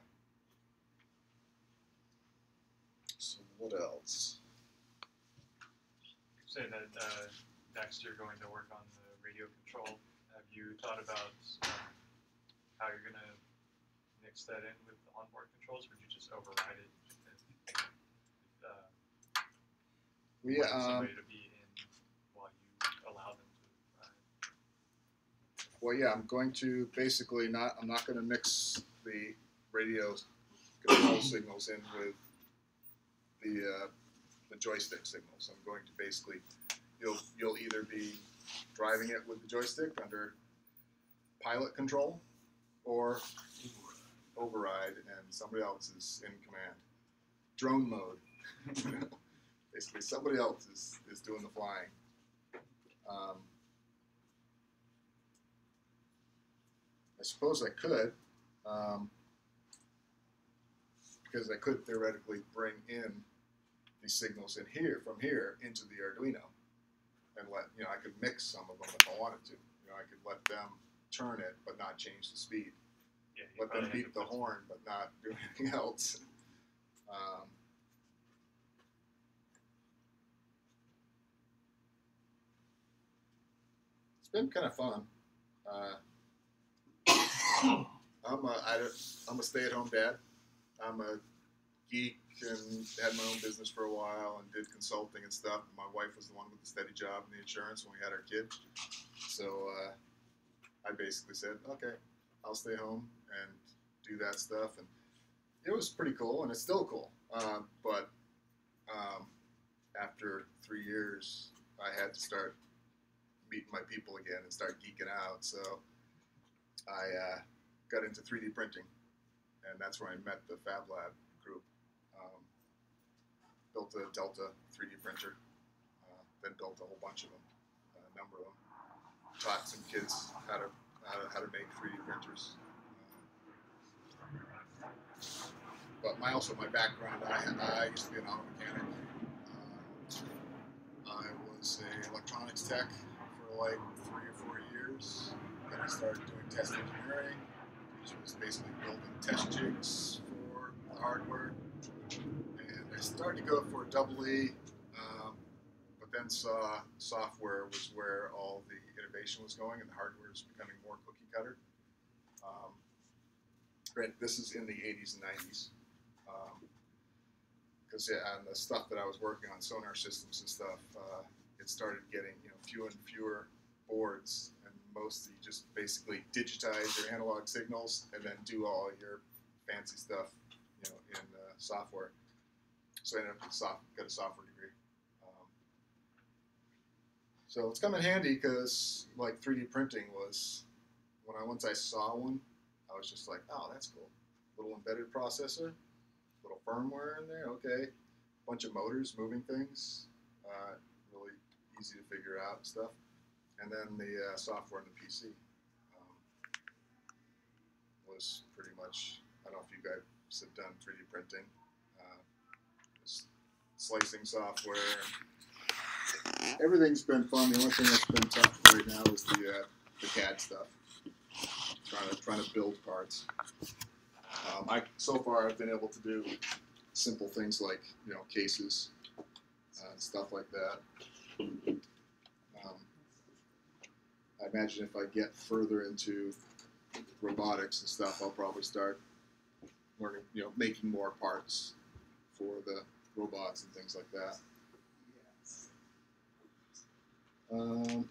S2: so what else?
S7: You say that uh, next you're going to work on the radio control. Have you thought about um, how you're going to mix that in with the onboard controls, or would you just override it and uh,
S2: We
S7: want
S2: um,
S7: somebody to be in while you allow them to ride?
S2: well, yeah, I'm going to basically not. I'm not going to mix the radio control signals in with the uh, the joystick signals. I'm going to basically you'll you'll either be driving it with the joystick under pilot control or override, and somebody else is in command. Drone mode. Basically, somebody else is, is doing the flying. Um, I suppose I could. Um, because I could theoretically bring in these signals in here, from here, into the Arduino, and let, you know, I could mix some of them if I wanted to. You know, I could let them turn it, but not change the speed.
S7: Yeah, you
S2: Let them
S7: probably
S2: beat the
S7: have to put-
S2: horn, but not do anything else. Um, it's been kind of fun. Uh, I'm a, I, I'm a stay-at-home dad. I'm a geek and had my own business for a while and did consulting and stuff. My wife was the one with the steady job and the insurance when we had our kid. So uh, I basically said, okay, I'll stay home and do that stuff. And it was pretty cool, and it's still cool. Uh, but um, after three years, I had to start meeting my people again and start geeking out. So I uh, got into three D printing, and that's where I met the Fab Lab group. Um, built a Delta three D printer, uh, then built a whole bunch of them, a number of them. Taught some kids how to how to, how to make three D printers. Uh, but my also my background, I, I used to be an auto mechanic. Uh, I was an electronics tech for like three or four years. Then I started doing test engineering, which was basically building test jigs for the hardware. And I started to go for double E, um, but then saw software was where all the innovation was going, and the hardware is becoming more cookie cutter. Um, granted, this is in the eighties and nineties. Because um, yeah, and the stuff that I was working on, sonar systems and stuff, uh, it started getting, you know, fewer and fewer boards, and mostly just basically digitize your analog signals and then do all your fancy stuff, you know, in uh, software. So I ended up with soft, got a software degree. Um, so it's come in handy because like three D printing was, when I once I saw one, I was just like, oh, that's cool. Little embedded processor, little firmware in there, okay. Bunch of motors moving things, uh, really easy to figure out and stuff. And then the uh, software in the P C um, was pretty much, I don't know if you guys have done three D printing. Uh, slicing software. Everything's been fun. The only thing that's been tough right now is the uh, the C A D stuff. Trying to trying to build parts. Um, I so far I've been able to do simple things like, you know, cases, uh, stuff like that. Um, I imagine if I get further into robotics and stuff, I'll probably start learning, you know, making more parts for the robots and things like that. Um,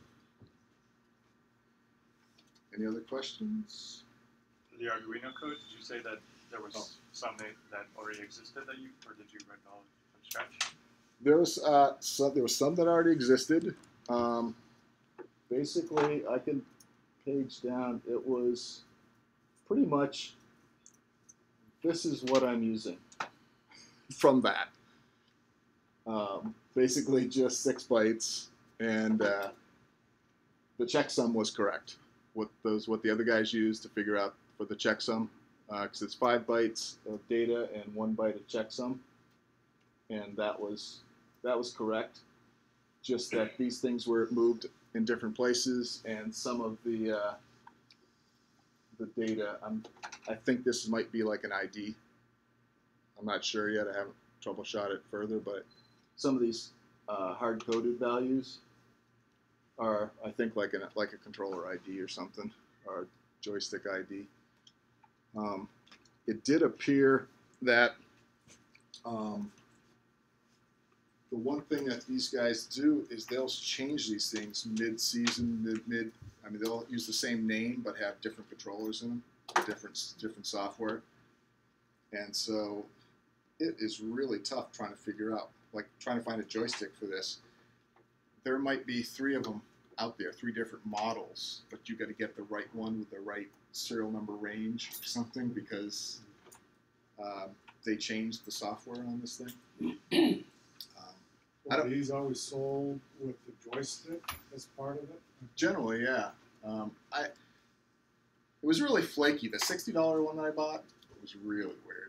S2: any other questions?
S7: The Arduino code, did you say that there was
S2: Oh.
S7: some that, that already existed that you, or did you write it all from scratch?
S2: There was uh, some, there was some that already existed. Um,
S3: Basically, I can page down. It was pretty much, this is what I'm using.
S2: from that. Um, basically just six bytes, and uh, the checksum was correct. What those what the other guys used to figure out for the checksum, because uh, it's five bytes of data and one byte of checksum, and that was that was correct. Just that these things were moved in different places, and some of the uh, the data. I'm, I think this might be like an I D. I'm not sure yet. I haven't troubleshot it further, but some of these uh, hard-coded values are, I think, like an like a controller I D or something, or joystick I D. Um, it did appear that um, the one thing that these guys do is they'll change these things mid-season, mid, mid. I mean, they'll use the same name but have different controllers in them, different different software, and so it is really tough trying to figure out, like trying to find a joystick for this. There might be three of them out there, three different models, but you got to get the right one with the right serial number range or something, because um, they changed the software on this thing. Um, I
S5: Were
S2: don't-
S5: these always sold with the joystick as part of it?
S2: Generally, yeah. Um, I it was really flaky. The sixty dollar one that I bought was really weird.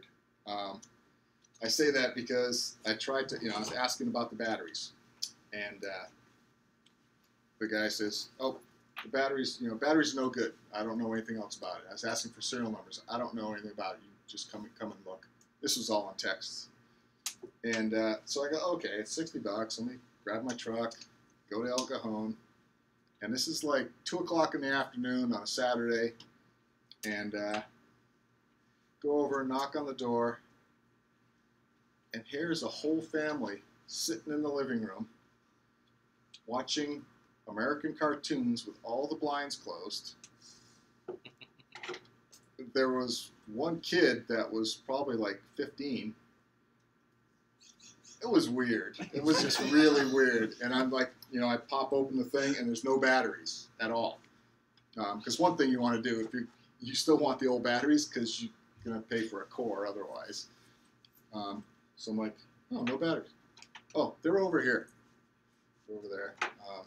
S2: Um, I say that because I tried to, you know, I was asking about the batteries, and uh, the guy says, "Oh, the batteries, you know, batteries are no good. I don't know anything else about it." I was asking for serial numbers. I don't know anything about it. You just come come and look. This was all on text, and uh, so I go, "Okay, it's sixty bucks. Let me grab my truck, go to El Cajon." And this is like two o'clock in the afternoon on a Saturday, and uh, go over and knock on the door, and here's a whole family sitting in the living room watching American cartoons with all the blinds closed. There was one kid that was probably like fifteen. It was weird. It was just really weird. And I'm like, you know, I pop open the thing and there's no batteries at all. Because um, one thing you want to do, if you you still want the old batteries because you're going to pay for a core otherwise. Um, so I'm like, oh, no batteries. Oh, they're over here. They're over there. Um,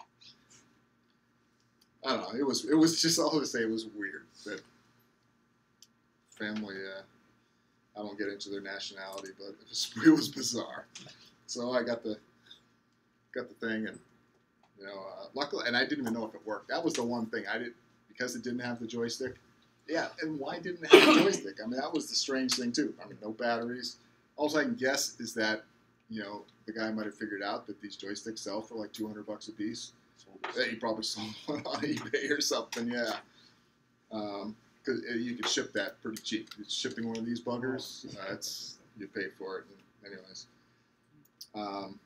S2: I don't know. It was it was just all to say it was weird that family. Uh, I won't get into their nationality, but it was, it was bizarre. So I got the got the thing, and you know, uh, luckily, and I didn't even know if it worked. That was the one thing I did because it didn't have the joystick. Yeah, and why didn't it have the joystick? I mean, that was the strange thing too. I mean, no batteries. All I can guess is that you know the guy might have figured out that these joysticks sell for like two hundred bucks a piece. Yeah, he probably sold one on eBay or something. Yeah. Um, Cause you could ship that pretty cheap. It's shipping one of these buggers. Uh, it's you pay for it, anyways. Um,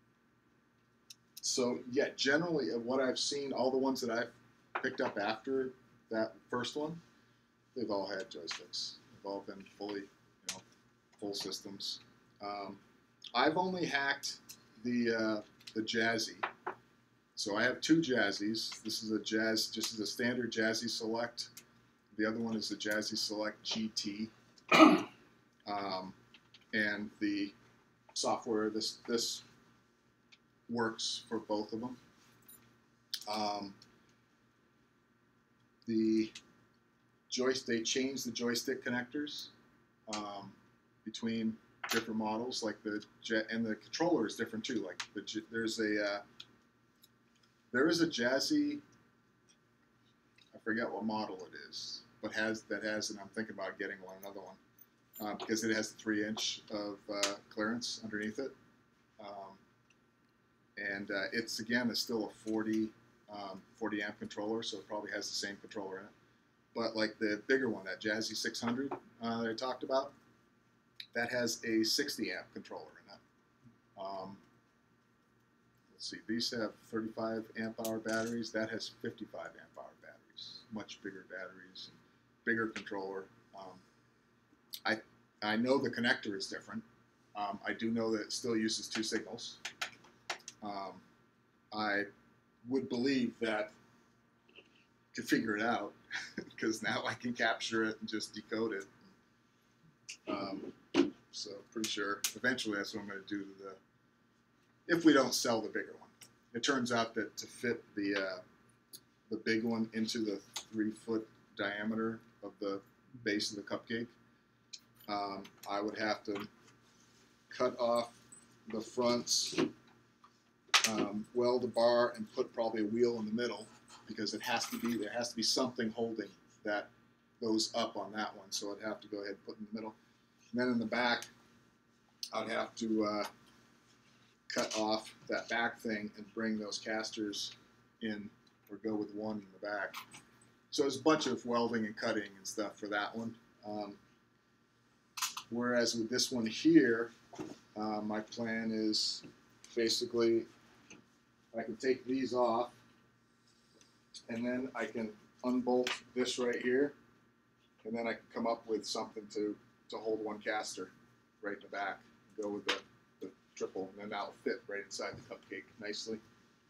S2: so yeah, generally, of what I've seen, all the ones that I've picked up after that first one, they've all had joysticks. They've all been fully, you know, full systems. Um, I've only hacked the uh, the Jazzy. So I have two Jazzies. This is a Jazz, just as a standard Jazzy Select. The other one is the Jazzy Select G T, um, and the software. This this works for both of them. Um, the joystick they changed the joystick connectors um, between different models, like the jet, and the controller is different too. Like the there's a uh, there is a Jazzy. I forget what model it is. But has that has, and I'm thinking about getting one, another one, uh, because it has three inch of uh, clearance underneath it, um, and uh, it's again it's still a forty, um, forty amp controller, so it probably has the same controller in it. But like the bigger one, that Jazzy six hundred uh, that I talked about, that has a sixty amp controller in it. Um, let's see, these have thirty-five amp hour batteries. That has fifty-five amp hour batteries, much bigger batteries. Bigger controller. Um, I I know the connector is different. Um, I do know that it still uses two signals. Um, I would believe that I could figure it out because now I can capture it and just decode it. Um, so pretty sure eventually that's what I'm going to do to the. If we don't sell the bigger one, it turns out that to fit the uh, the big one into the three foot diameter of the base of the cupcake, um, I would have to cut off the fronts, um, weld a bar, and put probably a wheel in the middle because it has to be there has to be something holding that goes up on that one. So I'd have to go ahead and put in the middle, and then in the back, I'd have to uh, cut off that back thing and bring those casters in, or go with one in the back. So there's a bunch of welding and cutting and stuff for that one. Um, whereas with this one here, uh, my plan is basically I can take these off and then I can unbolt this right here, and then I can come up with something to, to hold one caster right in the back. Go with the, the triple, and then that'll fit right inside the cupcake nicely.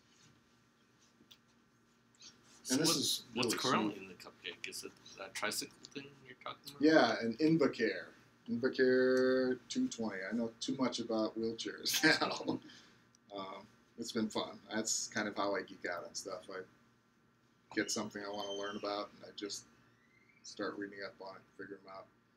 S1: So
S2: And this
S1: what,
S2: is
S1: what's
S2: really
S1: currently
S2: smooth.
S1: in the cupcake? Is it that tricycle thing you're talking about?
S2: Yeah, an Invacare. Invacare two twenty. I know too much about wheelchairs now. um, it's been fun. That's kind of how I geek out on stuff. I get something I want to learn about, and I just start reading up on it, figure them out.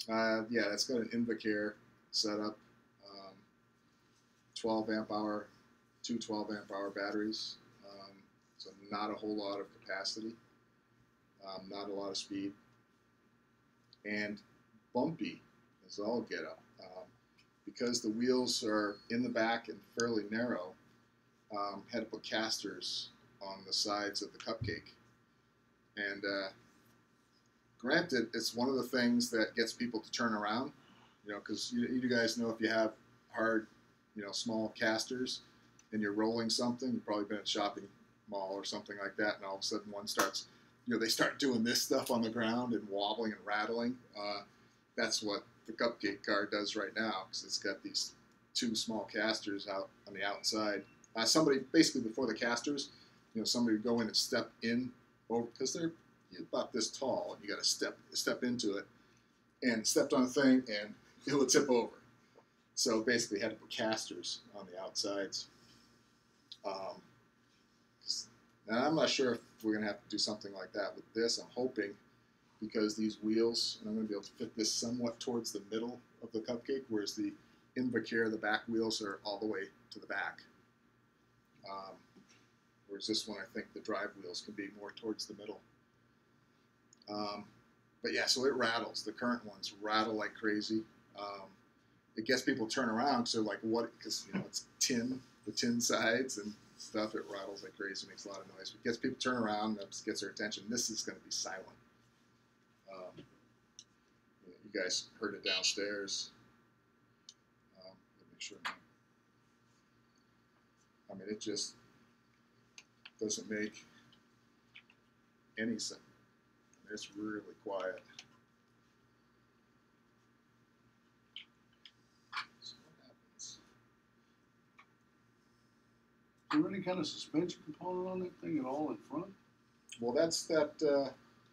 S2: Uh, yeah, that's got an Invacare setup, um, twelve amp hour, two twelve amp hour batteries, um, so not a whole lot of capacity, um, not a lot of speed, and bumpy as all get up. Um, because the wheels are in the back and fairly narrow, um, had to put casters on the sides of the cupcake. And uh, granted, it's one of the things that gets people to turn around, you know, because you, you guys know if you have hard, you know, small casters and you're rolling something, you've probably been at a shopping mall or something like that, and all of a sudden one starts, you know, they start doing this stuff on the ground and wobbling and rattling. Uh, that's what the cupcake car does right now, because it's got these two small casters out on the outside. Uh, somebody, basically before the casters, you know, somebody would go in and step in over, because they're about this tall, and you got to step step into it, and stepped on a thing, and it would tip over. So basically, had to put casters on the outsides. Um, and I'm not sure if we're gonna have to do something like that with this. I'm hoping, because these wheels, and I'm gonna be able to fit this somewhat towards the middle of the cupcake, whereas the Invacare, the back wheels are all the way to the back. Um, whereas this one, I think the drive wheels can be more towards the middle. Um, but yeah, so it rattles. The current ones rattle like crazy. Um, it gets people to turn around because they're like, what? Because, you know, it's tin, the tin sides and stuff. It rattles like crazy, makes a lot of noise. But it gets people to turn around, that gets their attention. This is going to be silent. Um, you, know, you guys heard it downstairs. Um, let me make sure. I mean, it just doesn't make any sense. It's really quiet. So what happens?
S5: Is there any kind of suspension component on that thing at all in front?
S2: Well, that's that. Uh,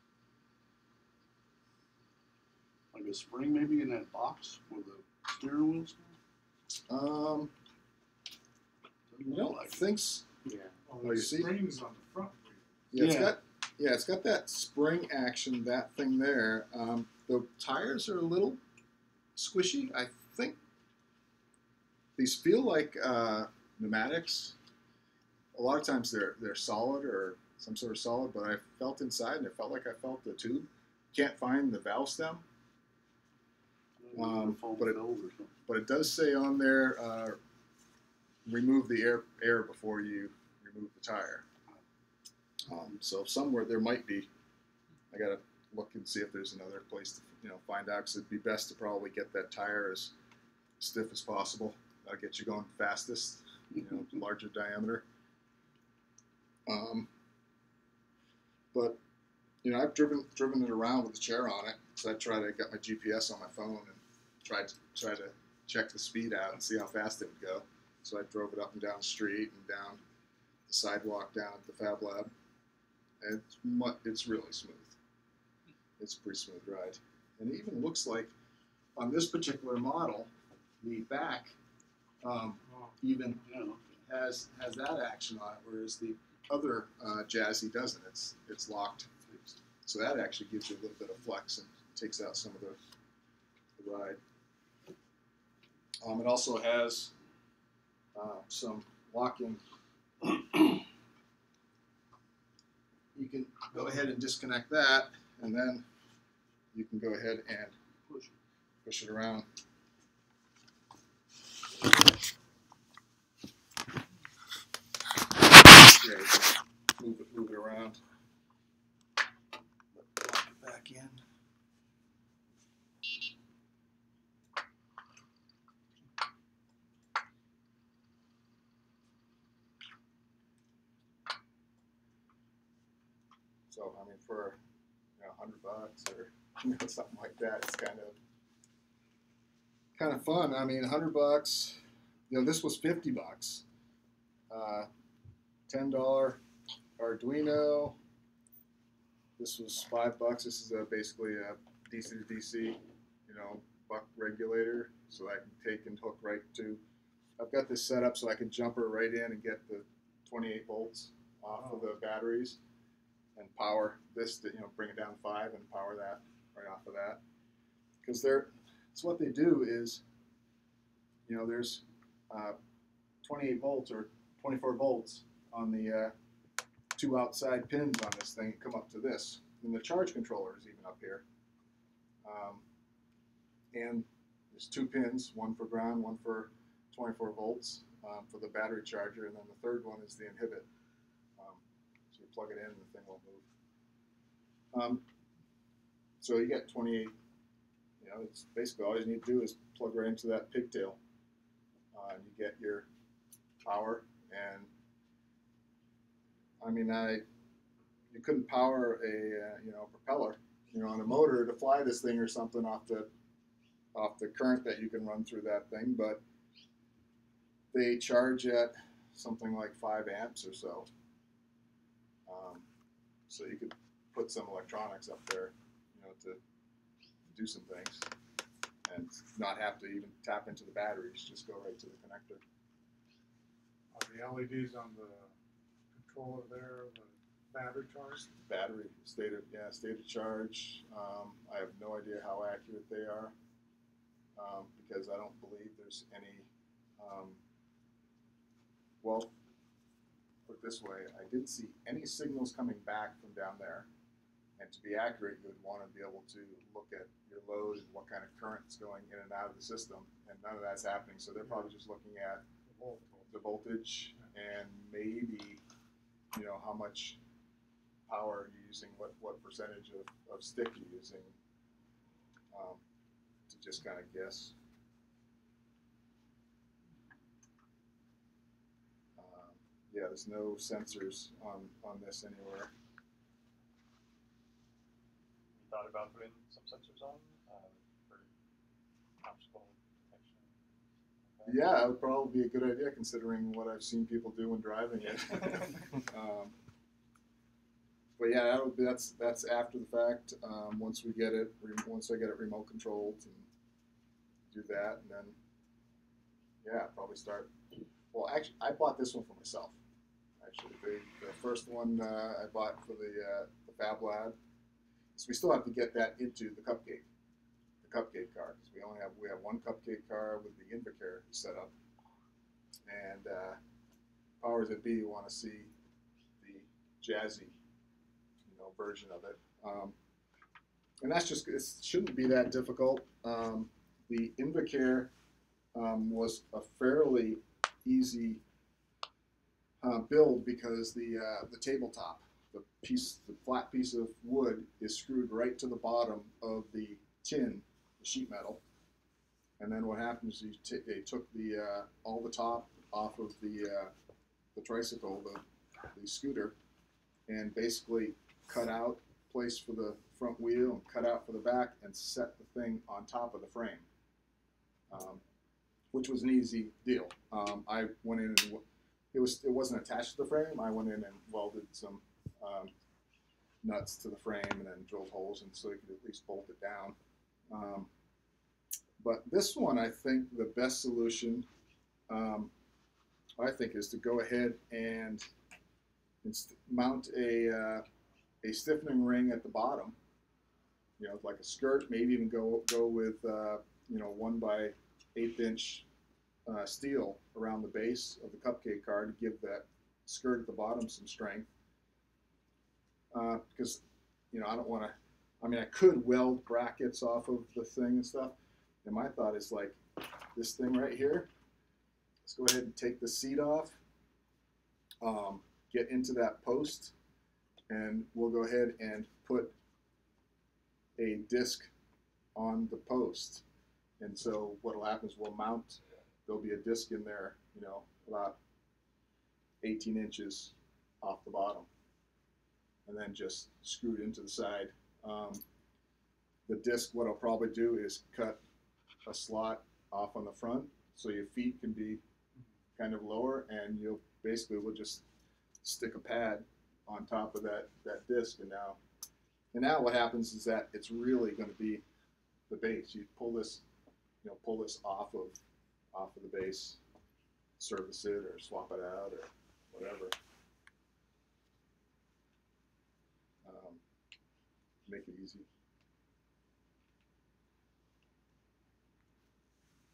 S5: Like a spring maybe in that box where the steering wheel's going?
S2: um, I don't
S5: like
S2: think. So.
S4: Oh,
S2: Oh, you
S4: the
S2: see?
S4: springs on the front wheel.
S2: Yeah, it's
S5: Yeah.
S2: got. Yeah, it's got that spring action. That thing there. Um, the tires are a little squishy. I think these feel like uh, pneumatics. A lot of times they're they're solid or some sort of solid, but I felt inside and it felt like I felt the tube. Can't find the valve stem. Um, but it-
S5: or something.
S2: But it does say on there, uh, remove the air air before you remove the tire. Um, so somewhere there might be. I gotta look and see if there's another place to, you know, find out. Because it'd be best to probably get that tire as stiff as possible. That'll get you going fastest. You know, larger diameter. Um, but you know, I've driven driven it around with the chair on it. So I tried to get my G P S on my phone and tried to try to check the speed out and see how fast it would go. So I drove it up and down the street and down the sidewalk down at the Fab Lab. And it's, mu- it's really smooth. It's a pretty smooth ride. And it even looks like on this particular model, the back um, even
S5: Yeah.
S2: has has that action on it, whereas the other uh, Jazzy doesn't. It's it's locked. So that actually gives you a little bit of flex and takes out some of the, the ride. Um, it also has uh, some locking. You can go ahead and disconnect that, and then you can go ahead and push it, push it around. Yeah, you can move it, move it around. Lock it back in. So I mean, for you know, a hundred bucks or you know, something like that, it's kind of kind of fun. I mean, a hundred bucks. You know, this was fifty bucks. Uh, Ten dollar Arduino. This was five bucks. This is a, basically a D C to D C, you know, buck regulator, so I can take and hook right to. I've got this set up so I can jumper right in and get the twenty-eight volts off of the batteries, and power this to, you know, bring it down five and power that right off of that. because they're, it's what they do is, you know, there's uh, twenty-eight volts or twenty-four volts on the uh, two outside pins on this thing come up to this. And the charge controller is even up here. Um, and there's two pins, one for ground, one for twenty-four volts um, for the battery charger, and then the third one is the inhibit. Um, so you plug it in and the thing won't move. Um, so you get twenty-eight, you know, it's basically all you need to do is plug right into that pigtail. Uh, and you get your power, and I mean, I you couldn't power a uh, you know propeller, you know, on a motor to fly this thing or something off the off the current that you can run through that thing, but they charge at something like five amps or so. Um, so you could put some electronics up there, you know, to do some things, and not have to even tap into the batteries. Just go right to the connector.
S5: Are the L E Ds on the controller there, the battery charge?
S2: Battery state of yeah state of charge. Um, I have no idea how accurate they are um, because I don't believe there's any. Um, well, put it this way, I didn't see any signals coming back from down there. And to be accurate, you would want to be able to look at your load and what kind of current's going in and out of the system, and none of that's happening. So they're probably just looking at the voltage and maybe, you know, how much power you're using, what, what percentage of, of stick you're using, um, to just kind of guess. Um, yeah, there's no sensors on, on this anywhere.
S7: You thought about putting some sensors on uh, for obstacle detection? Okay.
S2: Yeah, it would probably be a good idea considering what I've seen people do when driving it. um, but yeah, that would be, that's that's after the fact. Um, once we get it, once I get it remote controlled and do that, and then yeah, probably start. Well, actually, I bought this one for myself. Actually, the, the first one uh, I bought for the uh, the Fab Lab. So we still have to get that into the cupcake, the cupcake car, because we only have we have one cupcake car with the Invacare set up, and uh, powers that be want to see the jazzy, you know, version of it, um, and that's just it shouldn't be that difficult. Um, the Invacare um, was a fairly easy uh, build because the uh, the tabletop. The piece, the flat piece of wood is screwed right to the bottom of the tin, the sheet metal, and then what happens is you t they took the uh, all the top off of the uh, the tricycle, the the scooter, and basically cut out place for the front wheel and cut out for the back and set the thing on top of the frame, um, which was an easy deal. Um, I went in and it was it wasn't attached to the frame. I went in and welded some. Um, nuts to the frame and then drilled holes in so you could at least bolt it down. Um, but this one, I think the best solution, um, I think, is to go ahead and mount a, uh, a stiffening ring at the bottom, you know, like a skirt, maybe even go, go with, uh, you know, one by eighth inch uh, steel around the base of the cupcake car to give that skirt at the bottom some strength. Uh, because, you know, I don't want to, I mean, I could weld brackets off of the thing and stuff. And my thought is like this thing right here. Let's go ahead and take the seat off, um, get into that post, and we'll go ahead and put a disc on the post. And so what will happen is we'll mount, there'll be a disc in there, you know, about eighteen inches off the bottom, and then just screwed into the side. Um, the disc, what I'll probably do is cut a slot off on the front so your feet can be kind of lower, and you'll basically will just stick a pad on top of that, that disc. And now, and now what happens is that it's really going to be the base. You pull this, you know, pull this off of, off of the base, service it or swap it out or whatever. Um, make it easy.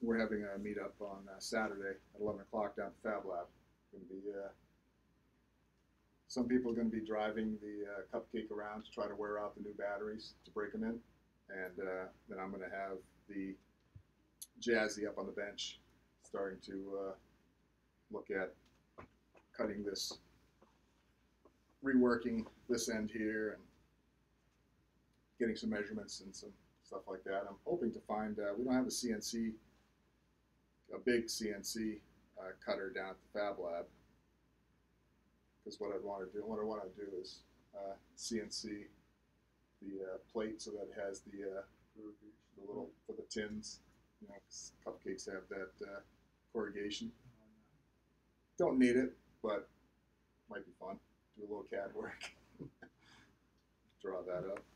S2: we're having a meetup on uh, Saturday at eleven o'clock down at the Fab Lab. Going to be uh, some people are going to be driving the uh, cupcake around to try to wear out the new batteries to break them in, and uh, then I'm going to have the Jazzy up on the bench, starting to uh, look at cutting this, reworking this end here, and getting some measurements and some stuff like that. I'm hoping to find, uh, we don't have a C N C, a big C N C uh, cutter down at the Fab Lab. Because what I want to do, what I want to do is uh, C N C the uh, plate so that it has the, uh, the little, for the tins, you know, 'cause cupcakes have that uh, corrugation. Don't need it, but might be fun. Do a little C A D work. Draw that up.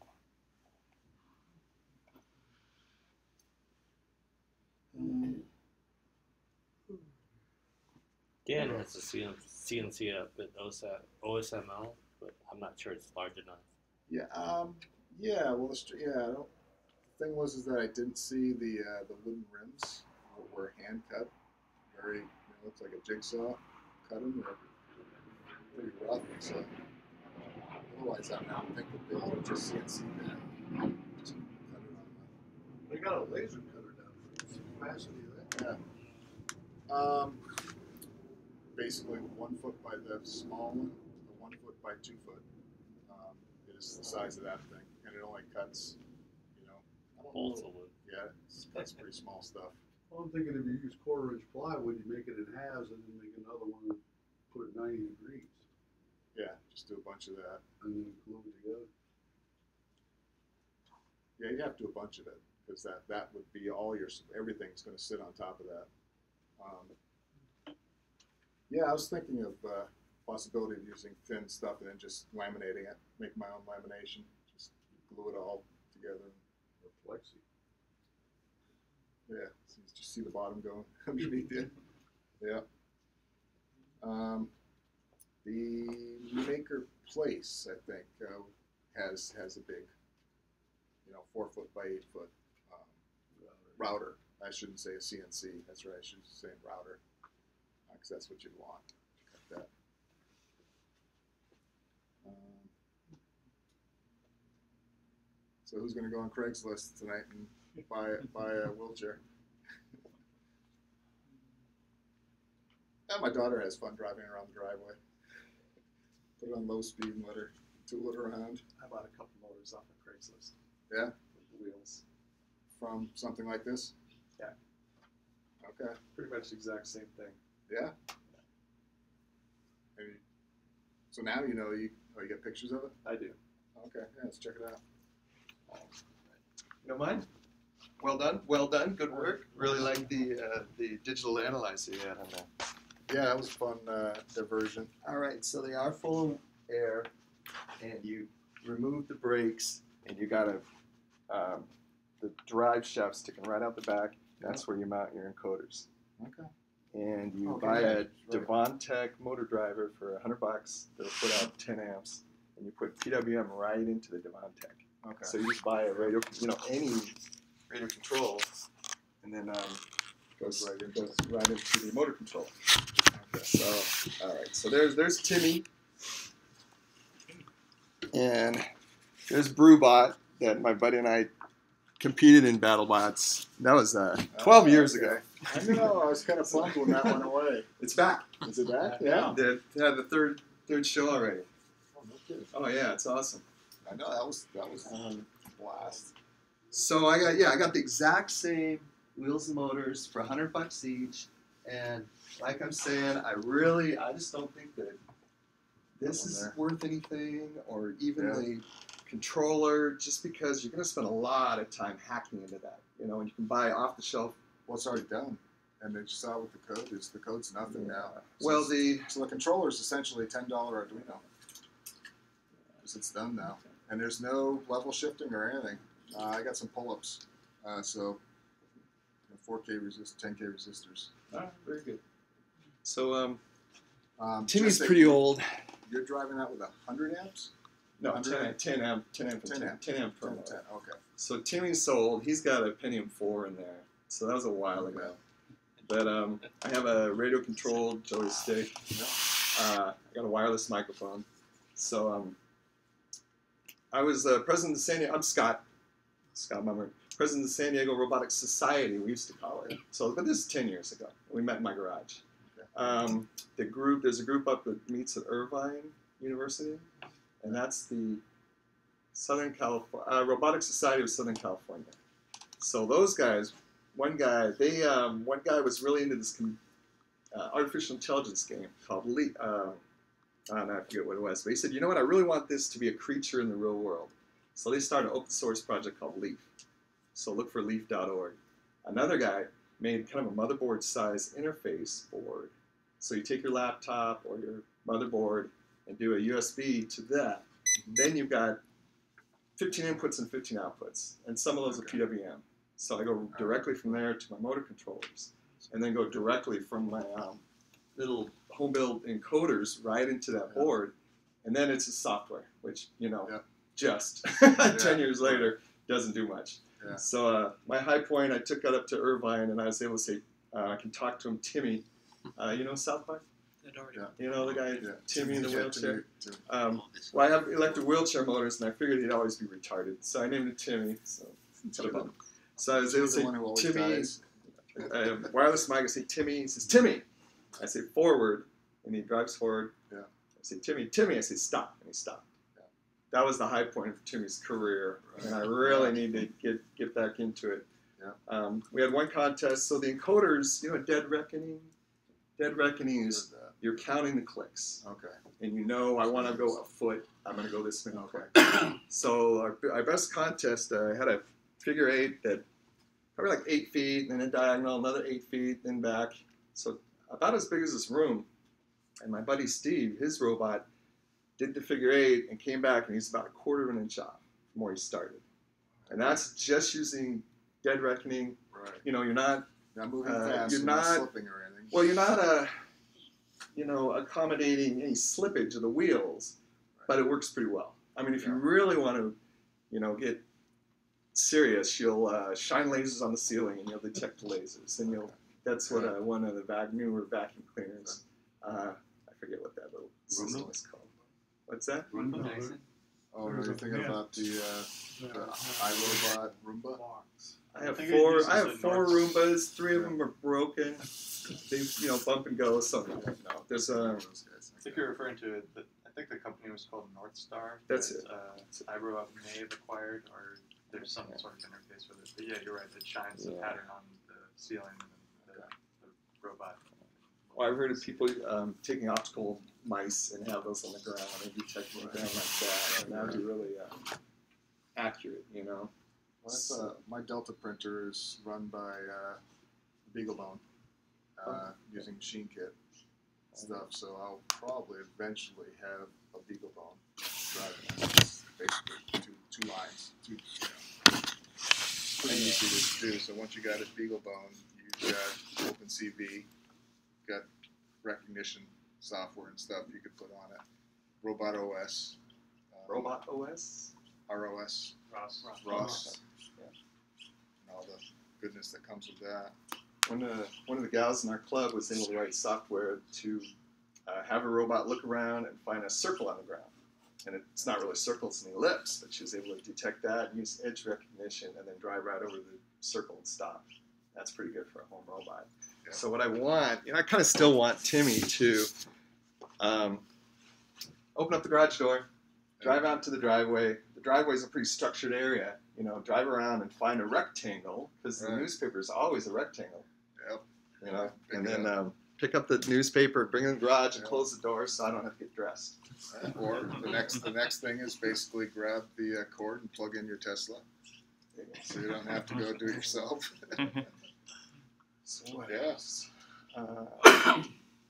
S2: Um,
S1: Dan has a C N C up at O S M L, but I'm not sure it's large enough.
S2: Yeah, um, yeah. Well, the, str- yeah. I don't, the thing was is that I didn't see the uh, the wooden rims were, were hand cut. Very, you know, looks like a jigsaw cut them. They're pretty rough. So otherwise, I don't think that they would just C N C that. Just cut it on
S5: They got a laser cutter down there. What's the capacity of that?
S2: the, yeah. Um, basically one foot by the small one, the one foot by two foot. Um, is the size of that thing, and it only cuts, you know, I don't
S1: Bolts
S2: know.
S1: of wood.
S2: Yeah, it's, that's pretty small stuff.
S5: Well, I'm thinking if you use quarter inch plywood, you make it in halves and then make another one and put it ninety degrees
S2: Yeah, just do a bunch of that.
S5: and then glue it together.
S2: Yeah, you'd have to do a bunch of it because that that would be all your everything's going to sit on top of that. Um, yeah, I was thinking of uh, possibility of using thin stuff and then just laminating it, make my own lamination, just glue it all together.
S5: Or plexi.
S2: Yeah, so you just see the bottom going underneath you. Yeah. Um, the Maker Place, I think, uh, has has a big, you know, four foot by eight foot um, router. I shouldn't say a C N C. That's right. I should say router, because uh, that's what you'd want to cut that. Um, so who's going to go on Craigslist tonight and buy buy a wheelchair? And my daughter has fun driving around the driveway. Put it on low speed and let her tool it around.
S3: I bought a couple motors off of Craigslist.
S2: Yeah,
S3: With the wheels.
S2: from something like this.
S3: Yeah.
S2: Okay.
S3: Pretty much the exact same thing.
S2: Yeah. And you, so now you know you. Oh, you got pictures of it?
S3: I do.
S2: Okay. Yeah, let's check it out.
S3: You don't mind? Well done. Well done. Good work. Really like the uh, the digital analyzer you had on there.
S2: Yeah, that was a fun uh, diversion.
S3: All right, so they are full of air, and you remove the brakes, and you got a um, the drive shaft sticking right out the back. That's where you mount your encoders.
S2: Okay.
S3: And you
S2: Okay,
S3: buy
S2: yeah,
S3: a
S2: right.
S3: Devon-Tech motor driver for a hundred bucks. They'll put out ten amps, and you put P W M right into the Devon-Tech.
S2: Okay.
S3: So you just buy a radio, you know, any radio control, and then um, goes right into goes right into the motor control.
S2: Okay.
S3: So, all right. So there's there's Timmy, and there's Brewbot that my buddy and I competed in BattleBots. That was uh, twelve
S2: Oh,
S3: years
S2: okay.
S3: ago.
S2: I know. I was kind of bummed when that went away.
S3: It's back.
S2: Is it back?
S3: Yeah. They had the third third show already.
S2: Oh, no kidding.
S3: Oh yeah, it's awesome.
S2: I know that was that was
S3: Um,
S2: a blast.
S3: So I got yeah, I got the exact same wheels and motors for a hundred bucks each, and like I'm saying, I really I just don't think that this is
S2: there.
S3: worth anything, or even
S2: Yeah.
S3: the controller, just because you're going to spend a lot of time hacking into that, you know, and you can buy off the shelf.
S2: Well, it's already done, and they just saw what the code is. The code's nothing now. So
S3: Well,
S2: it's-
S3: the
S2: so the controller is essentially a ten dollar Arduino. Because it's done now, and there's no level shifting or anything. Uh, I got some pull-ups, uh, so you know, four K resist, ten K resistors.
S3: ah, very good. So um,
S2: Um,
S3: Timmy's
S2: just that
S3: pretty
S2: you-
S3: old.
S2: You're driving that with a hundred amps.
S3: No,
S2: one
S3: ten,
S2: hundred?
S3: ten amp, ten amp,
S2: ten amp,
S3: ten amp per
S2: ten,
S3: motor.
S2: ten. Okay.
S3: So Timmy's sold. He's got a Pentium four in there. So that was a while ago. But um, I have a radio-controlled joystick. Uh, I got a wireless microphone. So um, I was uh, president of San Diego. I'm Scott. Scott Mummer. President of the San Diego Robotics Society, we used to call it. So, but this is ten years ago. We met in my garage. Um, the group, there's a group up that meets at Irvine University, and that's the Southern California uh, Robotics Society of Southern California. So those guys, one guy, they, um, one guy was really into this uh, artificial intelligence game called Le- uh, I don't know, I forget what it was, but he said, you know what, I really want this to be a creature in the real world. So they started an open source project called Leaf. So look for leaf dot org. Another guy made kind of a motherboard size interface board. So you take your laptop or your motherboard and do a U S B to that. Then you've got fifteen inputs and fifteen outputs. And some of those are P W M. So I go directly from there to my motor controllers. And then go directly from my um, little home build encoders right into that board. And then it's a software, which, you know,
S2: Yeah.
S3: just
S2: Yeah.
S3: ten years later doesn't do much.
S2: Yeah.
S3: So uh, my high point, I took that up to Irvine, and I was able to say, uh, I can talk to him, Timmy. Uh, you know South Park?
S6: I'd already-
S2: Yeah.
S3: You know the guy,
S2: Yeah.
S3: Timmy in the
S2: Yeah,
S3: wheelchair?
S2: Timmy, Timmy.
S3: Um, well, I have electric wheelchair motors, and I figured he'd always be retarded. So I named him Timmy. So, so I was able to
S2: He's the
S3: say,
S2: one who always
S3: Timmy,
S2: dies.
S3: uh, wireless mic, I say, Timmy. He says, Timmy. I say, forward, and he drives forward.
S2: Yeah.
S3: I say, Timmy, Timmy. I say, stop, and he stopped.
S2: Yeah.
S3: That was the high point of Timmy's career, and I really
S2: Yeah.
S3: need to get get back into it.
S2: Yeah.
S3: Um, we had one contest, so the encoders, you know, Dead Reckoning. Dead Reckoning is
S2: Heard that.
S3: you're counting the clicks,
S2: Okay.
S3: and you know I want to go a foot. I'm going to go this many
S2: Okay.
S3: clicks. So our, our best contest, uh, I had a figure eight that probably like eight feet, and then a diagonal, another eight feet, then back. So about as big as this room. And my buddy Steve, his robot, did the figure eight and came back, and he's about a quarter of an inch off from where he started. And that's just using Dead Reckoning.
S2: Right.
S3: You know, you're not,
S2: Not moving
S3: Uh,
S2: fast.
S3: you're
S2: You're not,
S3: not-
S2: slipping or anything.
S3: well, you're not, uh, you know, accommodating any slippage of the wheels, but it works pretty well. I mean, if you
S2: Yeah.
S3: really want to, you know, get serious, you'll uh, shine lasers on the ceiling, and you'll detect the lasers, and you'll. That's what uh, one of the vac- newer vacuum cleaners. Uh, I forget what that little system is called. What's that?
S5: No,
S6: Dyson?
S2: Oh, are
S5: There's
S2: you
S5: a
S2: thinking
S5: mint.
S2: about the, uh,
S5: Yeah,
S2: the
S5: yeah.
S2: iRobot Roomba?
S5: Box.
S3: I have
S7: I think it
S3: four.
S7: uses
S3: I
S7: the
S3: have four
S7: North-
S3: Roombas. Three of
S2: Yeah.
S3: them are broken. They, you know, bump and go. So no, no. There's a.
S2: Those guys.
S7: I think you're referring to, the, I think the company was called North Star.
S3: That's
S7: that,
S3: it.
S7: Uh, iRobot may have acquired, or there's some sort of interface with it. But yeah, you're right, it shines the
S3: Yeah.
S7: pattern on the ceiling and the, the robot.
S3: Well, I've heard of people um, taking optical mice and have those on the ground and detecting the ground like that, and that would be really uh, accurate, you know.
S2: Well, that's, uh, my Delta printer is run by uh, BeagleBone uh, using Machine Kit stuff, so I'll probably eventually have a BeagleBone driving it. It's basically two, two lines, two, you know. Pretty easy to do. So once you got a BeagleBone, you've got OpenCV, got recognition software and stuff you could put on it. Robot O S. um,
S3: Robot O S.
S2: R O S.
S7: Ross.
S2: Ross.
S3: Yeah.
S2: And all the goodness that comes with that.
S3: One of one of the gals in our club was able to write software to uh, have a robot look around and find a circle on the ground. And it's not really a circle, it's an ellipse, but she was able to detect that and use edge recognition and then drive right over the circle and stop. That's pretty good for a home robot.
S2: Yeah.
S3: So what I want, you know, I kind of still want Timmy to um, open up the garage door, drive out to the driveway. The driveway is a pretty structured area. You know, drive around and find a rectangle, because the
S2: Right.
S3: newspaper is always a rectangle.
S2: Yep.
S3: You know,
S2: Pick
S3: and
S2: it
S3: then
S2: up.
S3: um, pick up the newspaper, bring it in the garage, and
S2: Yeah.
S3: close the door so I don't have to get dressed.
S2: Or the next the next thing is basically grab the uh, cord and plug in your Tesla, so you don't have to go do it yourself.
S3: So what
S2: Yeah.
S3: else? Uh,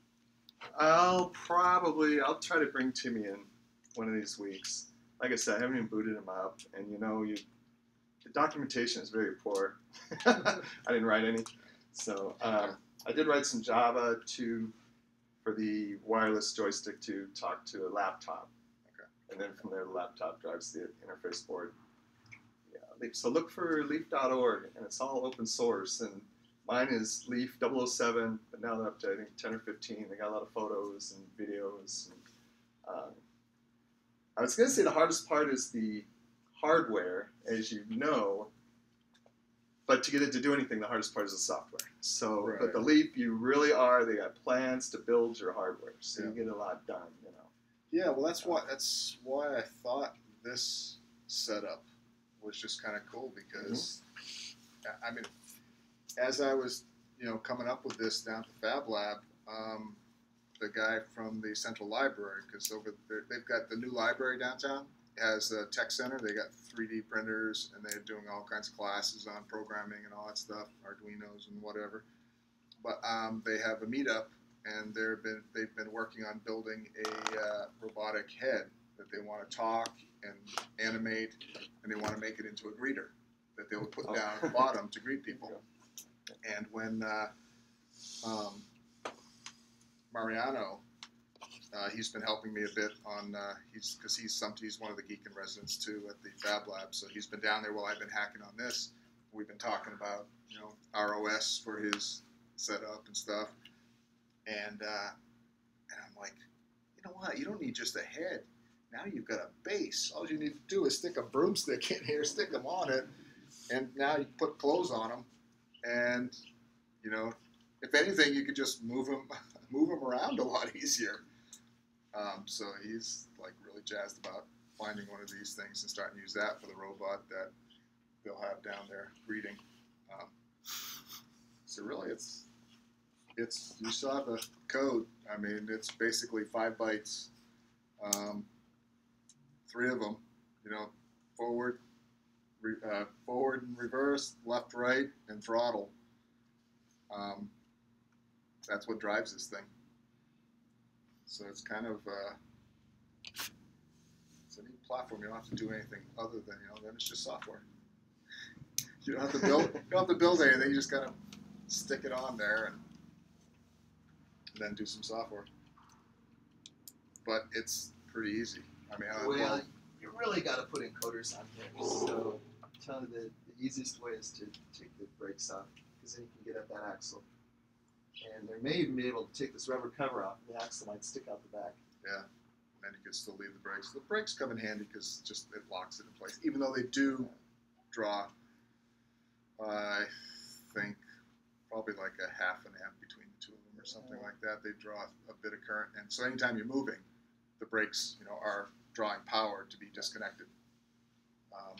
S3: I'll probably I'll try to bring Timmy in one of these weeks. Like I said, I haven't even booted him up, and you know, you the documentation is very poor. I didn't write any, so um, I did write some Java to for the wireless joystick to talk to a laptop.
S2: Okay.
S3: And then from there, the laptop drives the interface board. Yeah, so look for leaf dot org, and it's all open source. And mine is Leaf double oh seven, but now they're up to I think ten or fifteen. They got a lot of photos and videos. And, uh, I was going to say the hardest part is the hardware, as you know. But to get it to do anything, the hardest part is the software. So,
S2: Right.
S3: but the Leap, you really are. They got plans to build your hardware, so
S2: Yeah.
S3: you get a lot done. You know.
S2: Yeah, well, that's why that's why I thought this setup was just kind of cool because, I mean, as I was, you know, coming up with this down at the Fab Lab, um, the guy from the Central Library, because over there, they've got the new library downtown, has a tech center. They got three D printers, and they're doing all kinds of classes on programming and all that stuff, Arduinos and whatever. But um, they have a meetup, and they've been they've been working on building a uh, robotic head that they want to talk and animate, and they want to make it into a greeter that they will put
S3: Oh.
S2: down at the bottom to greet people. And when uh, um, Mariano, uh, he's been helping me a bit on uh, he's because he's some he's one of the geek in residence too at the Fab Lab, so he's been down there while I've been hacking on this. We've been talking about you know R O S for his setup and stuff, and uh, and I'm like, you know what? You don't need just a head. Now you've got a base. All you need to do is stick a broomstick in here, stick them on it, and now you put clothes on them, and you know, if anything, you could just move them, move them around a lot easier. Um, so he's like really jazzed about finding one of these things and starting to use that for the robot that they'll have down there greeting. Um, so really, it's it's you saw the code. I mean, it's basically five bytes, um, three of them. You know, forward, re, uh, forward and reverse, left, right, and throttle. Um, that's what drives this thing. So it's kind of uh, it's a neat platform. You don't have to do anything other than you know. Then it's just software. You don't have to build. You don't have to build anything. You just gotta stick it on there and, and then do some software. But it's pretty easy. I mean, I,
S8: Well,
S2: well,
S8: you really got to put encoders on here. So I'm telling you, the, the easiest way is to take the brakes off, because then you can get at that axle. And they may even be able to take this rubber cover off, and the axle might stick out the back.
S2: yeah. And then you can still leave the brakes. The brakes come in handy because just it locks it in place. Even though they do draw, I think probably like a half an amp between the two of them or something like that. They draw a bit of current, and so anytime you're moving, the brakes, you know, are drawing power to be disconnected. Um,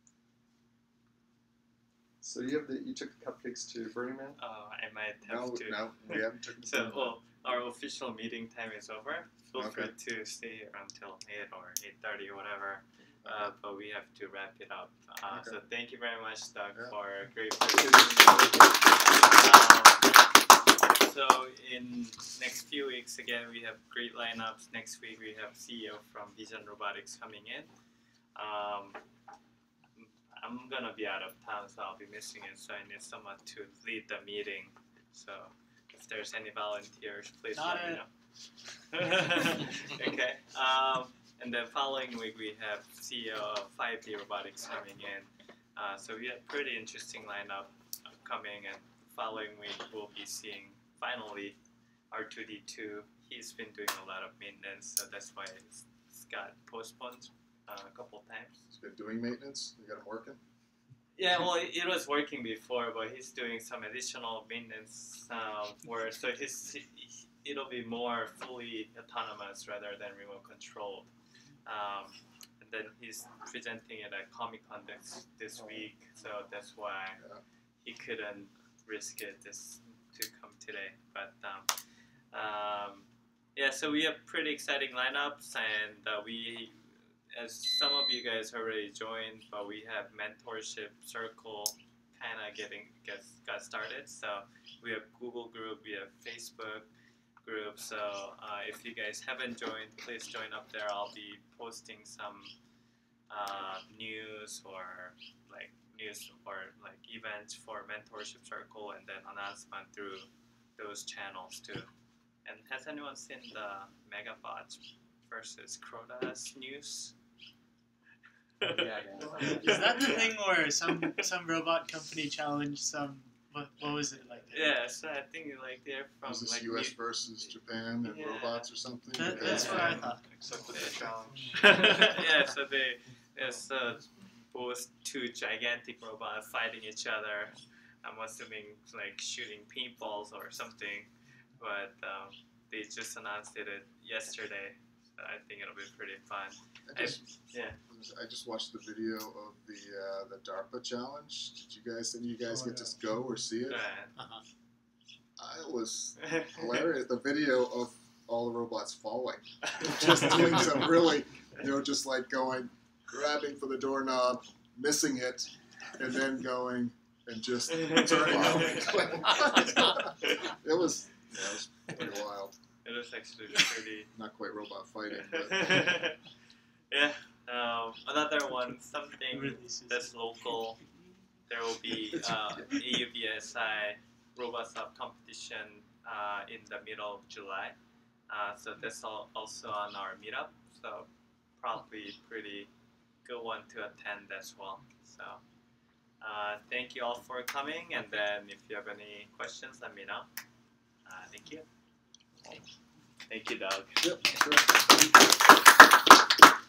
S3: So you have the you took the cupcakes to Burning Man.
S6: Oh, I might have
S2: no,
S6: to.
S2: no, we haven't taken. the
S6: So,
S2: time.
S6: well, our official meeting time is over. Feel
S2: Okay.
S6: free to stay until eight or eight thirty or whatever. Uh, but we have to wrap it up. Uh,
S2: Okay.
S6: So thank you very much, Doug,
S2: Yeah.
S6: for a great presentation. Um, so in next few weeks, again, we have great lineups. Next week, we have C E O from Vision Robotics coming in. Um, I'm gonna be out of town, so I'll be missing it. So I need someone to lead the meeting. So if there's any volunteers, please Not let me know. Okay. Um, and then following week we have C E O of five D Robotics coming in. Uh, so we have pretty interesting lineup coming, and following week we'll be seeing finally R two D two. He's been doing a lot of maintenance, so that's why it's, it's got postponed uh, a couple times.
S2: He's been doing maintenance. You got him working.
S6: Yeah, well, it, it was working before, but he's doing some additional maintenance um, work, so his, he, it'll be more fully autonomous rather than remote controlled. Um, and then he's presenting it at Comic-Con this, this week, so that's why
S2: Yeah.
S6: he couldn't risk it this, to come today. But um, um, yeah, so we have pretty exciting lineups, and uh, we, as some of you guys already joined, but we have mentorship circle kind of getting get, got started. So we have Google group, we have Facebook group. So uh, if you guys haven't joined, please join up there. I'll be posting some uh, news or like news or like events for mentorship circle, and then announcement through those channels too. And has anyone seen the Megabots versus Crotas news?
S8: Yeah,
S6: yeah.
S9: Is that the thing where some some robot company challenged some what, what was it like
S6: Yeah, so I think like they're from
S2: Was this
S6: like
S2: U S
S6: New-
S2: versus Japan and
S6: Yeah.
S2: robots or something?
S9: That, that's what I thought.
S7: Accepted the challenge.
S6: Yeah, so they there's uh, both two gigantic robots fighting each other. I'm assuming like shooting paintballs or something, but um, they just announced it yesterday. So I think it'll be pretty fun.
S2: I just,
S6: yeah.
S2: I just watched the video of the uh, the DARPA challenge. Did you guys, any of you guys
S5: Oh,
S2: get
S5: yeah.
S2: to go or see it?
S9: Uh-huh.
S2: I was hilarious. The video of all the robots falling, just doing some really, you know, just like going, grabbing for the doorknob, missing it, and then going and just turning out. It was, yeah, it was pretty wild.
S6: It was actually pretty.
S2: Not quite robot fighting, but
S6: Yeah. Um, another one, something
S9: Releases.
S6: that's local. There will be uh, A U B S I Robot Sub competition uh, in the middle of July. Uh, so that's all also on our meetup. So probably pretty good one to attend as well. So uh, thank you all for coming. And then if you have any questions, let me know. Uh, thank you.
S1: Thank you, Doug.
S2: yep, sure.